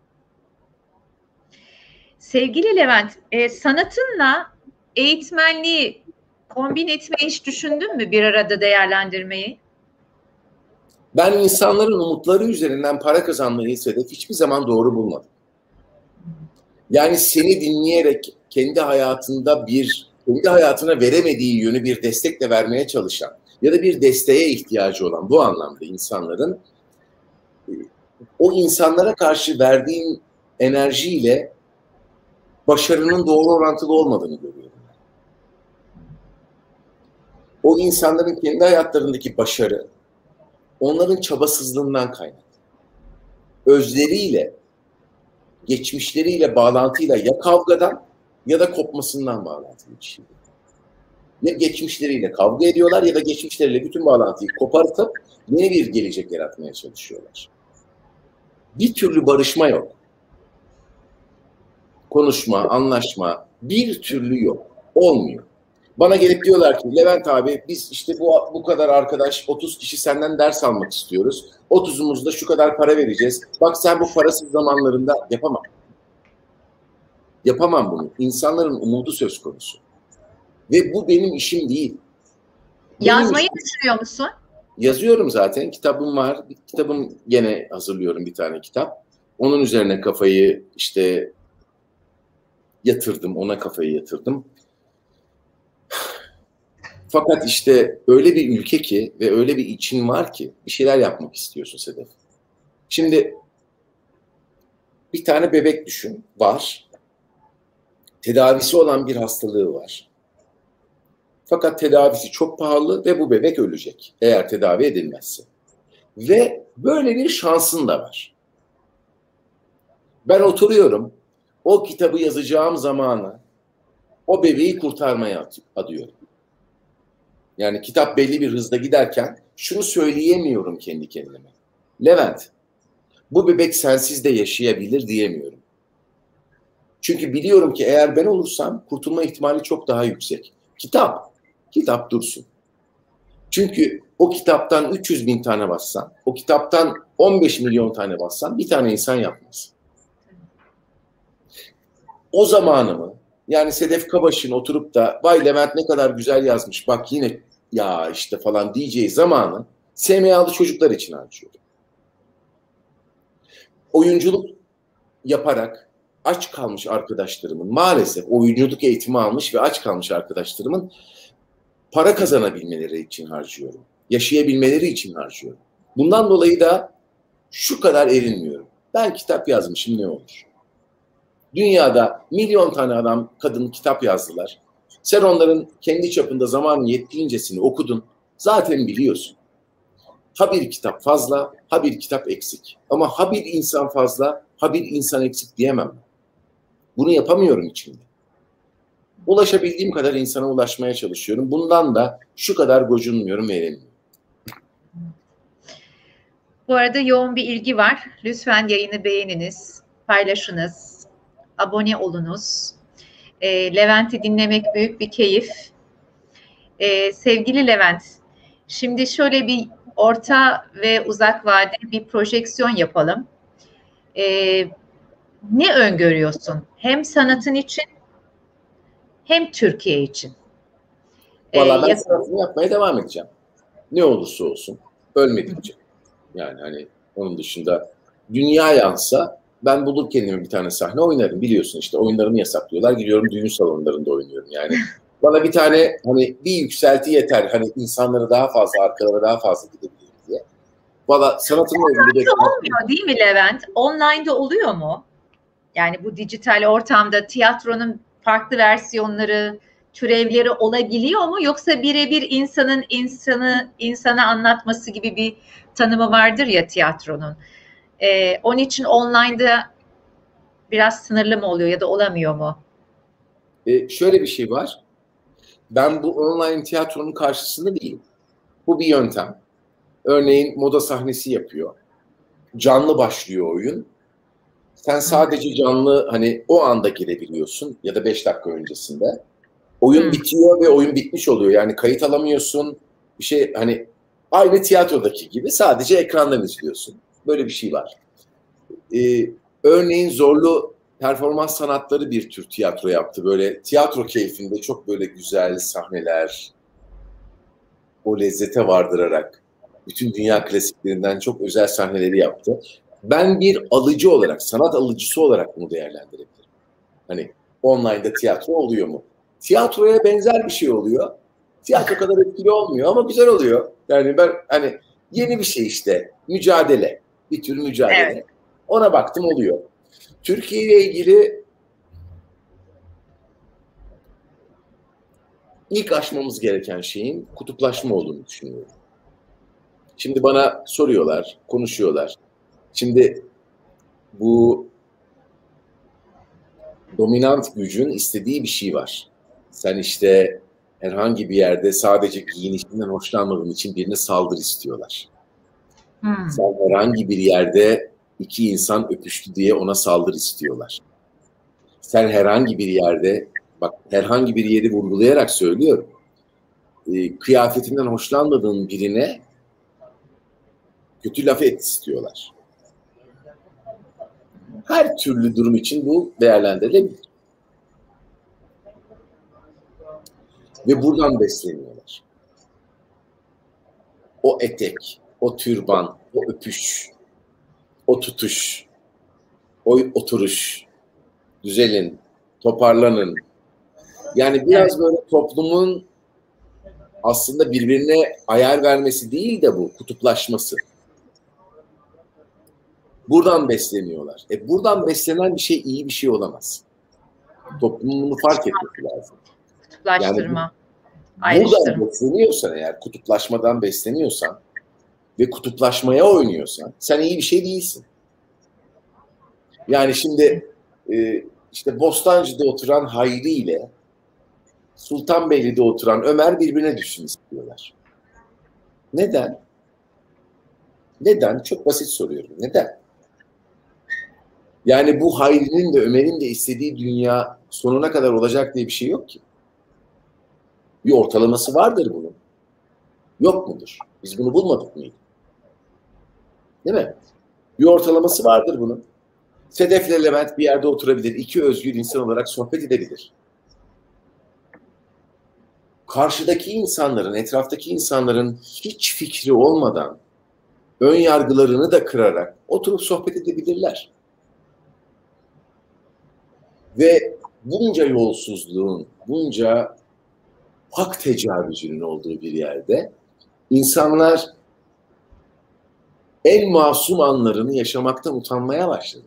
S1: Sevgili Levent, e, sanatınla eğitmenliği kombin etmeyi hiç düşündün mü, bir arada değerlendirmeyi?
S3: Ben insanların umutları üzerinden para kazanmayı Sedef hiçbir zaman doğru bulmadım. Yani seni dinleyerek kendi hayatında bir, kendi hayatına veremediği yönü bir destekle vermeye çalışan ya da bir desteğe ihtiyacı olan bu anlamda insanların o insanlara karşı verdiğin enerjiyle başarının doğru orantılı olmadığını görüyorum. O insanların kendi hayatlarındaki başarı onların çabasızlığından kaynaklı. Özleriyle, geçmişleriyle bağlantıyla ya kavgadan ya da kopmasından bağlantılı bir şey. Ya geçmişleriyle kavga ediyorlar ya da geçmişleriyle bütün bağlantıyı kopartıp yeni bir gelecek yaratmaya çalışıyorlar. Bir türlü barışma yok. Konuşma, anlaşma bir türlü yok. Olmuyor. Bana gelip diyorlar ki Levent abi biz işte bu, bu kadar arkadaş otuz kişi senden ders almak istiyoruz. otuzumuzda şu kadar para vereceğiz. Bak sen bu parasız zamanlarında yapamam. Yapamam bunu. İnsanların umudu söz konusu. Ve bu benim işim değil.
S1: Yazmayı benim düşünüyor musun?
S3: Yazıyorum zaten. Kitabım var. Bir kitabım gene hazırlıyorum, bir tane kitap. Onun üzerine kafayı işte yatırdım. Ona kafayı yatırdım. Fakat işte öyle bir ülke ki ve öyle bir için var ki bir şeyler yapmak istiyorsun Sedef. Şimdi bir tane bebek düşün. Var. Tedavisi olan bir hastalığı var. Fakat tedavisi çok pahalı ve bu bebek ölecek eğer tedavi edilmezse. Ve böyle bir şansın da var. Ben oturuyorum, o kitabı yazacağım zamana o bebeği kurtarmaya adıyorum. Yani kitap belli bir hızda giderken şunu söyleyemiyorum kendi kendime. Levent, bu bebek sensiz de yaşayabilir diyemiyorum. Çünkü biliyorum ki eğer ben olursam kurtulma ihtimali çok daha yüksek. Kitap, kitap dursun. Çünkü o kitaptan üç yüz bin tane bassan, o kitaptan on beş milyon tane bassan bir tane insan yapmaz. O zamanımı, yani Sedef Kabaş'ın oturup da vay Levent ne kadar güzel yazmış bak yine ya işte falan diyeceği zamanı S M A'lı çocuklar için harcıyordum. Oyunculuk yaparak aç kalmış arkadaşlarımın, maalesef oyunculuk eğitimi almış ve aç kalmış arkadaşlarımın para kazanabilmeleri için harcıyorum. Yaşayabilmeleri için harcıyorum. Bundan dolayı da şu kadar erinmiyorum. Ben kitap yazmışım, ne olur? Dünyada milyon tane adam, kadın kitap yazdılar. Sen onların kendi çapında zamanın yettiğincesini okudun. Zaten biliyorsun. Ha bir kitap fazla, ha bir kitap eksik. Ama ha bir insan fazla, ha bir insan eksik diyemem. Bunu yapamıyorum içimde. Ulaşabildiğim kadar insana ulaşmaya çalışıyorum. Bundan da şu kadar gocunmuyorum ve eğleniyorum.
S1: Bu arada yoğun bir ilgi var. Lütfen yayını beğeniniz, paylaşınız, abone olunuz. E, Levent'i dinlemek büyük bir keyif. E, sevgili Levent, şimdi şöyle bir orta ve uzak vadeli bir projeksiyon yapalım. E, ne öngörüyorsun? Hem sanatın için hem Türkiye için.
S3: Vallahi ben
S1: Ee,
S3: sanatımı yapmaya devam edeceğim. Ne olursa olsun. Ölmedikçe. Yani hani onun dışında dünya yansa ben bulur kendime bir tane sahne oynarım. Biliyorsun işte oyunlarımı yasaklıyorlar. Gidiyorum düğün salonlarında oynuyorum yani. Bana bir tane hani bir yükselti yeter. Hani insanları daha fazla, arkalara daha fazla gidebilir diye. Valla sanatımla ilgili de...
S1: Olmuyor değil mi Levent? Online'da oluyor mu? Yani bu dijital ortamda tiyatronun farklı versiyonları, türevleri olabiliyor mu? Yoksa birebir insanın insanı insana anlatması gibi bir tanımı vardır ya tiyatronun. Ee, onun için online'da biraz sınırlı mı oluyor ya da olamıyor mu?
S3: Ee, şöyle bir şey var. Ben bu online tiyatronun karşısında değilim. Bu bir yöntem. Örneğin moda sahnesi yapıyor. Canlı başlıyor oyun. Sen sadece canlı hani o anda girebiliyorsun ya da beş dakika öncesinde. Oyun hmm. bitiyor ve oyun bitmiş oluyor. Yani kayıt alamıyorsun. Bir şey hani aynı tiyatrodaki gibi sadece ekrandan izliyorsun. Böyle bir şey var. Ee, örneğin Zorlu Performans Sanatları bir tür tiyatro yaptı. Böyle tiyatro keyfinde çok böyle güzel sahneler, o lezzete vardırarak bütün dünya klasiklerinden çok özel sahneleri yaptı. Ben bir alıcı olarak, sanat alıcısı olarak bunu değerlendirebilirim. Hani online'da tiyatro oluyor mu? Tiyatroya benzer bir şey oluyor. Tiyatro kadar etkili olmuyor ama güzel oluyor. Yani ben hani yeni bir şey işte. Mücadele. Bir tür mücadele. Evet. Ona baktım oluyor. Türkiye ile ilgili ilk aşmamız gereken şeyin kutuplaşma olduğunu düşünüyorum. Şimdi bana soruyorlar, konuşuyorlar. Şimdi bu dominant gücün istediği bir şey var. Sen işte herhangi bir yerde sadece giyinişinden hoşlanmadığın için birine saldırı istiyorlar. Hmm. Sen herhangi bir yerde iki insan öpüştü diye ona saldırı istiyorlar. Sen herhangi bir yerde, bak herhangi bir yeri vurgulayarak söylüyorum, e, kıyafetinden hoşlanmadığın birine kötü laf et istiyorlar. Her türlü durum için bu değerlendirilebilir. Ve buradan besleniyorlar. O etek, o türban, o öpüş, o tutuş, o oturuş, düzelin, toparlanın. Yani biraz böyle toplumun aslında birbirine ayar vermesi değil de bu kutuplaşması. Buradan besleniyorlar. E buradan beslenen bir şey iyi bir şey olamaz. Toplumun bunu fark etmesi lazım.
S1: Kutuplaştırma.
S3: Yani bu, buradan besleniyorsan eğer, kutuplaşmadan besleniyorsan ve kutuplaşmaya oynuyorsan sen iyi bir şey değilsin. Yani şimdi e, işte Bostancı'da oturan Hayri ile Sultanbeyli'de oturan Ömer birbirine düşsün istiyorlar. Neden? Neden? Çok basit soruyorum. Neden? Yani bu Hayri'nin de Ömer'in de istediği dünya sonuna kadar olacak diye bir şey yok ki. Bir ortalaması vardır bunun. Yok mudur? Biz bunu bulmadık mıydı? Değil mi? Bir ortalaması vardır bunun. Sedef'le Levent bir yerde oturabilir. İki özgür insan olarak sohbet edebilir. Karşıdaki insanların, etraftaki insanların hiç fikri olmadan, ön yargılarını da kırarak oturup sohbet edebilirler. Ve bunca yolsuzluğun, bunca hak tecavüzünün olduğu bir yerde insanlar en masum anlarını yaşamaktan utanmaya başladılar.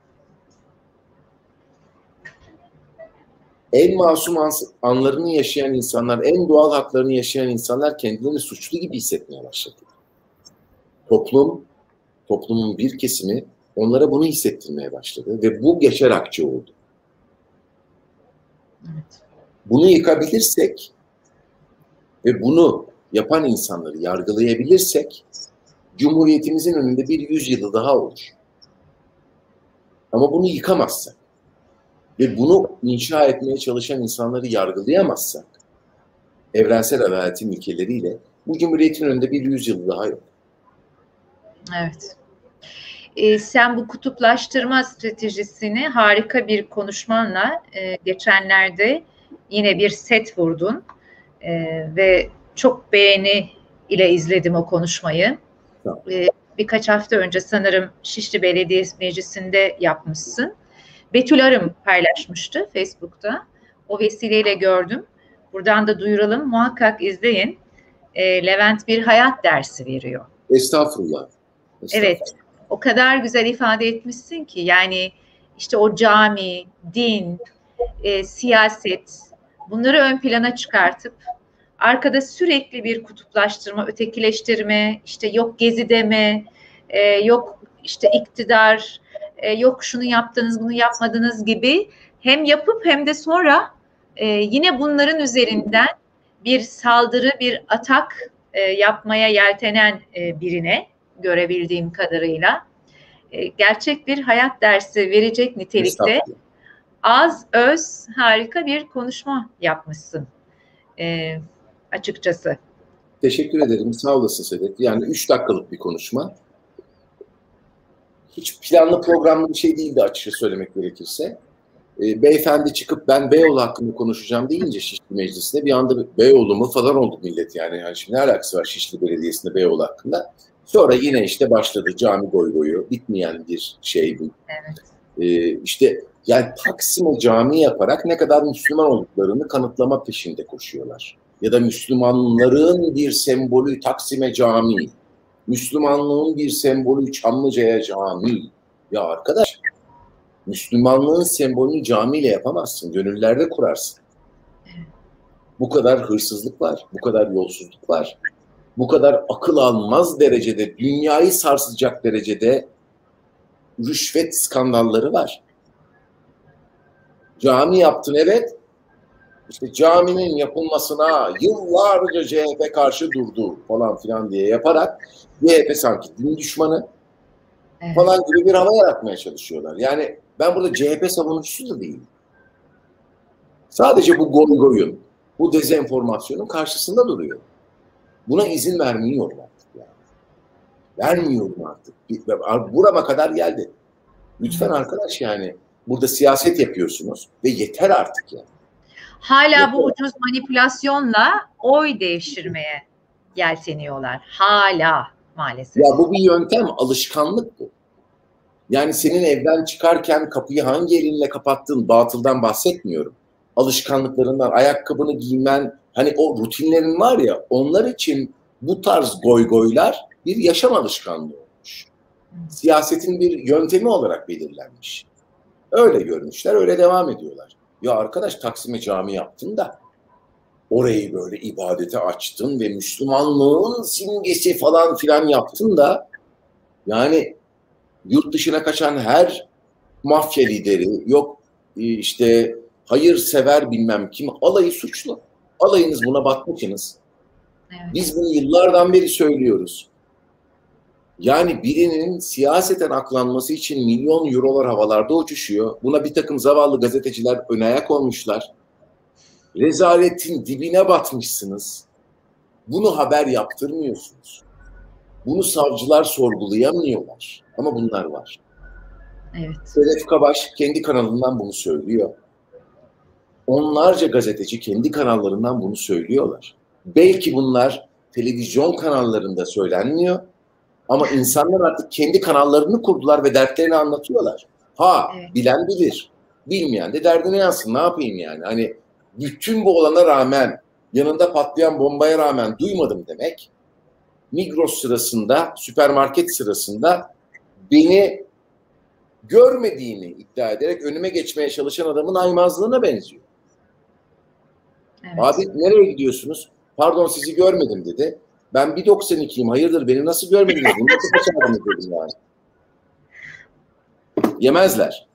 S3: En masum anlarını yaşayan insanlar, en doğal haklarını yaşayan insanlar kendilerini suçlu gibi hissetmeye başladı. Toplum, toplumun bir kesimi onlara bunu hissettirmeye başladı ve bu geçer akçe oldu.
S1: Evet.
S3: Bunu yıkabilirsek ve bunu yapan insanları yargılayabilirsek Cumhuriyetimizin önünde bir yüzyılı daha olur. Ama bunu yıkamazsak ve bunu inşa etmeye çalışan insanları yargılayamazsak evrensel adaletin ilkeleriyle bu Cumhuriyetin önünde bir yüzyılı daha yok.
S1: Evet. Ee, sen bu kutuplaştırma stratejisini harika bir konuşmanla e, geçenlerde yine bir set vurdun e, ve çok beğeni ile izledim o konuşmayı. E, birkaç hafta önce sanırım Şişli Belediye Meclisi'nde yapmışsın. Betül Arım paylaşmıştı Facebook'ta. O vesileyle gördüm. Buradan da duyuralım. Muhakkak izleyin. E, Levent bir hayat dersi veriyor.
S3: Estağfurullah. Estağfurullah.
S1: Evet. O kadar güzel ifade etmişsin ki yani işte o cami, din, e, siyaset bunları ön plana çıkartıp arkada sürekli bir kutuplaştırma, ötekileştirme, işte yok gezi deme, e, yok işte iktidar, e, yok şunu yaptınız, bunu yapmadınız gibi hem yapıp hem de sonra e, yine bunların üzerinden bir saldırı, bir atak e, yapmaya yeltenen e, birine görebildiğim kadarıyla e, gerçek bir hayat dersi verecek nitelikte az öz harika bir konuşma yapmışsın. E, açıkçası.
S3: Teşekkür ederim. Sağ olasın Sedef. Yani üç dakikalık bir konuşma. Hiç planlı programlı bir şey değildi açıkça söylemek gerekirse. E, beyefendi çıkıp ben Beyoğlu hakkında konuşacağım deyince Şişli Meclisi'nde bir anda Beyoğlu mu falan oldu millet yani. yani şimdi ne alakası var Şişli Belediyesi'nde Beyoğlu hakkında? Sonra yine işte başladı cami goygoyu. Bitmeyen bir şey bu.
S1: Evet.
S3: E, işte yani Taksim'e cami yaparak ne kadar Müslüman olduklarını kanıtlama peşinde koşuyorlar. Ya da Müslümanların bir sembolü Taksim'e cami. Müslümanlığın bir sembolü Çamlıca'ya cami. Ya arkadaş, Müslümanlığın sembolünü camiyle yapamazsın. Gönüllerde kurarsın. Bu kadar hırsızlık var, bu kadar yolsuzluk var. Bu kadar akıl almaz derecede, dünyayı sarsacak derecede rüşvet skandalları var. Cami yaptın evet. İşte caminin yapılmasına yıllarca C H P karşı durdu falan filan diye yaparak C H P sanki din düşmanı evet. falan gibi bir hava yaratmaya çalışıyorlar. Yani ben burada C H P savunucusu da değilim. Sadece bu goy goyun, bu dezenformasyonun karşısında duruyor. Buna izin vermiyorum artık. Yani. Vermiyorum artık. Burama kadar geldi. Lütfen arkadaş yani burada siyaset yapıyorsunuz ve yeter artık yani.
S1: Hala yeter. Bu ucuz manipülasyonla oy devşirmeye yelteniyorlar. Hala maalesef.
S3: Ya bu bir yöntem, alışkanlık bu. Yani senin evden çıkarken kapıyı hangi elinle kapattığın batıldan bahsetmiyorum. Alışkanlıklarından, ayakkabını giymen, hani o rutinlerin var ya, onlar için bu tarz goygoylar bir yaşam alışkanlığı olmuş. Siyasetin bir yöntemi olarak belirlenmiş. Öyle görmüşler, öyle devam ediyorlar. Ya arkadaş Taksim'e cami yaptın da orayı böyle ibadete açtın ve Müslümanlığın simgesi falan filan yaptın da yani yurt dışına kaçan her mafya lideri, yok işte hayırsever bilmem kim, alayı suçlu. Alayınız buna batmışsınız. Evet. Biz bunu yıllardan beri söylüyoruz. Yani birinin siyaseten aklanması için milyon eurolar havalarda uçuşuyor. Buna bir takım zavallı gazeteciler ön ayak olmuşlar. Rezaletin dibine batmışsınız. Bunu haber yaptırmıyorsunuz. Bunu savcılar sorgulayamıyorlar. Ama bunlar var.
S1: Evet.
S3: Sedef Kabaş kendi kanalından bunu söylüyor. Onlarca gazeteci kendi kanallarından bunu söylüyorlar. Belki bunlar televizyon kanallarında söylenmiyor ama insanlar artık kendi kanallarını kurdular ve dertlerini anlatıyorlar. Ha, evet. Bilen bilir. Bilmeyen de derdine yansın. Ne yapayım yani? Hani bütün bu olana rağmen, yanında patlayan bombaya rağmen duymadım demek, Migros sırasında, süpermarket sırasında beni görmediğini iddia ederek önüme geçmeye çalışan adamın aymazlığına benziyor. Evet. Abi nereye gidiyorsunuz? Pardon, sizi görmedim dedi. Ben bir doksan ikiyim. Hayırdır, beni nasıl görmediniz? Bunu nasıl başardınız dedim yani. Yemezler.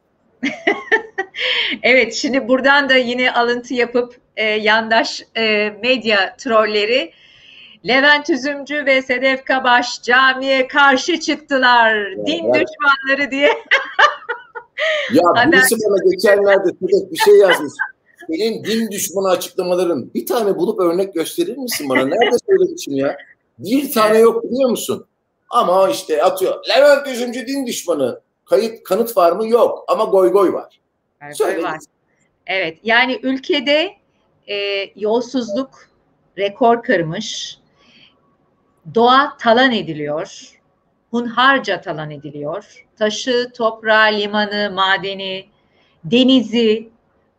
S1: Evet, şimdi buradan da yine alıntı yapıp e, yandaş e, medya trolleri Levent Üzümcü ve Sedef Kabaş camiye karşı çıktılar. Ya, din ya. düşmanları diye.
S3: Ya birisi bana geçenlerde Sedef bir şey yazmış. Senin din düşmanı açıklamaların bir tane bulup örnek gösterir misin bana? Nerede söylemişim ya? Bir tane yok biliyor musun? Ama işte atıyor. Levent Üzümcü din düşmanı. Kayıt, kanıt var mı? Yok. Ama goy goy var.
S1: Goy var. Evet. Yani ülkede e, yolsuzluk rekor kırmış. Doğa talan ediliyor. Hunharca talan ediliyor. Taşı, toprağı, limanı, madeni, denizi,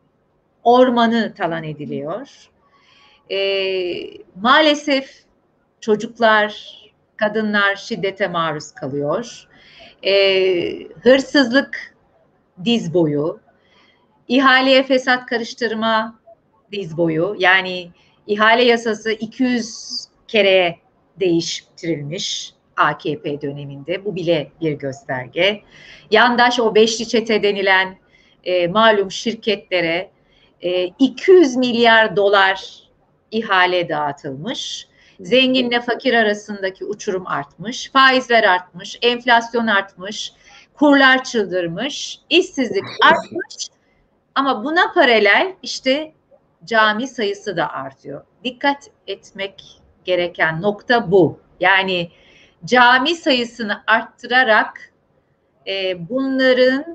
S1: ormanı talan ediliyor. Ee, maalesef çocuklar, kadınlar şiddete maruz kalıyor. Ee, hırsızlık diz boyu, ihaleye fesat karıştırma diz boyu. Yani ihale yasası iki yüz kere değiştirilmiş A K P döneminde. Bu bile bir gösterge. Yandaş o beşli çete denilen e, malum şirketlere e, iki yüz milyar dolar ihale dağıtılmış. Zenginle fakir arasındaki uçurum artmış. Faizler artmış. Enflasyon artmış. Kurlar çıldırmış. İşsizlik artmış. Ama buna paralel işte cami sayısı da artıyor. Dikkat etmek gereken nokta bu. Yani cami sayısını arttırarak e, bunların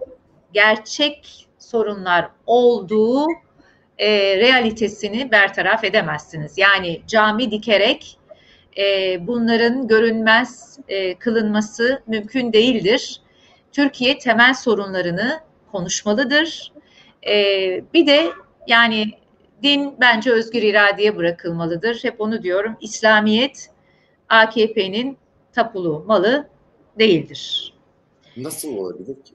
S1: gerçek sorunlar olduğu e, realitesini bertaraf edemezsiniz. Yani cami dikerek e, bunların görünmez e, kılınması mümkün değildir. Türkiye temel sorunlarını konuşmalıdır. E, bir de yani din bence özgür iradeye bırakılmalıdır. Hep onu diyorum. İslamiyet A K P'nin tapulu malı değildir.
S3: Nasıl olabilir ki?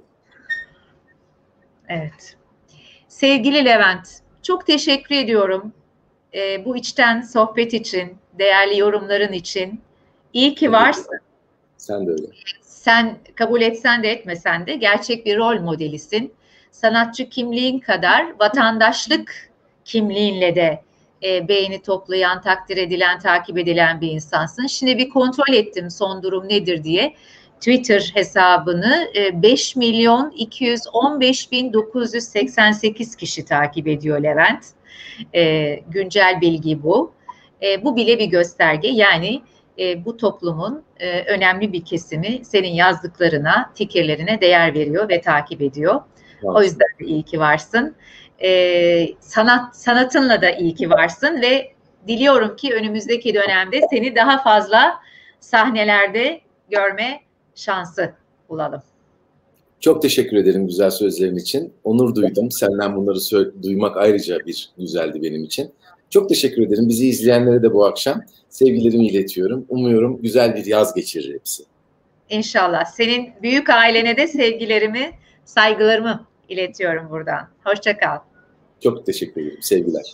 S1: Evet. Sevgili Levent, çok teşekkür ediyorum e, bu içten sohbet için, değerli yorumların için. İyi ki varsın.
S3: Sen de öyle.
S1: Sen kabul etsen de etmesen de gerçek bir rol modelisin. Sanatçı kimliğin kadar vatandaşlık kimliğinle de e, beğeni toplayan, takdir edilen, takip edilen bir insansın. Şimdi bir kontrol ettim son durum nedir diye. Twitter hesabını e, beş milyon iki yüz on beş bin dokuz yüz seksen sekiz kişi takip ediyor Levent. E, güncel bilgi bu. E, bu bile bir gösterge. Yani e, bu toplumun e, önemli bir kesimi senin yazdıklarına, fikirlerine değer veriyor ve takip ediyor. Evet. O yüzden de iyi ki varsın. E, sanat sanatınla da iyi ki varsın ve diliyorum ki önümüzdeki dönemde seni daha fazla sahnelerde görme şansı bulalım.
S3: Çok teşekkür ederim güzel sözlerin için. Onur duydum. Senden bunları duymak ayrıca bir güzeldi benim için. Çok teşekkür ederim. Bizi izleyenlere de bu akşam sevgilerimi iletiyorum. Umuyorum güzel bir yaz geçirir hepsi.
S1: İnşallah. Senin büyük ailene de sevgilerimi, saygılarımı iletiyorum buradan. Hoşça kal.
S3: Çok teşekkür ederim. Sevgiler.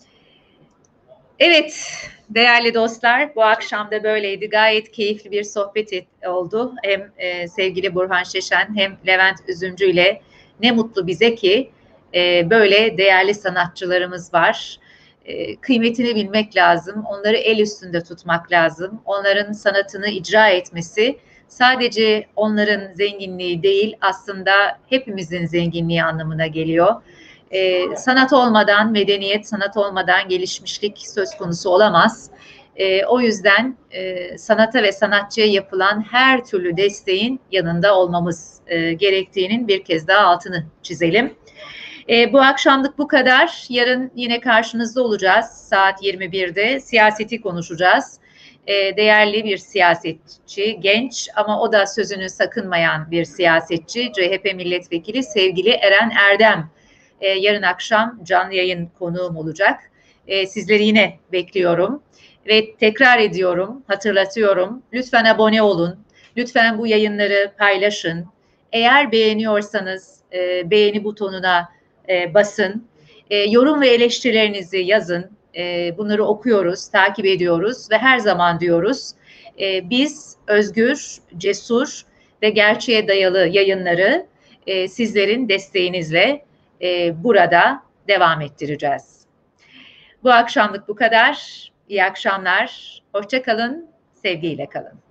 S1: Evet, değerli dostlar, bu akşam da böyleydi. Gayet keyifli bir sohbet et, oldu. Hem e, sevgili Burhan Şeşen hem Levent Üzümcü ile ne mutlu bize ki e, böyle değerli sanatçılarımız var. E, kıymetini bilmek lazım, onları el üstünde tutmak lazım. Onların sanatını icra etmesi sadece onların zenginliği değil, aslında hepimizin zenginliği anlamına geliyor. Ee, sanat olmadan medeniyet, sanat olmadan gelişmişlik söz konusu olamaz. E, o yüzden e, sanata ve sanatçıya yapılan her türlü desteğin yanında olmamız e, gerektiğinin bir kez daha altını çizelim. E, bu akşamlık bu kadar. Yarın yine karşınızda olacağız. Saat yirmi birde siyaseti konuşacağız. E, değerli bir siyasetçi, genç ama o da sözünü sakınmayan bir siyasetçi, C H P milletvekili sevgili Eren Erdem. E, yarın akşam canlı yayın konuğum olacak. E, sizleri yine bekliyorum. Ve tekrar ediyorum, hatırlatıyorum. Lütfen abone olun. Lütfen bu yayınları paylaşın. Eğer beğeniyorsanız e, beğeni butonuna e, basın. E, yorum ve eleştirilerinizi yazın. E, bunları okuyoruz, takip ediyoruz ve her zaman diyoruz. E, biz özgür, cesur ve gerçeğe dayalı yayınları e, sizlerin desteğinizle e, burada devam ettireceğiz. Bu akşamlık bu kadar. İyi akşamlar. Hoşça kalın. Sevgiyle kalın.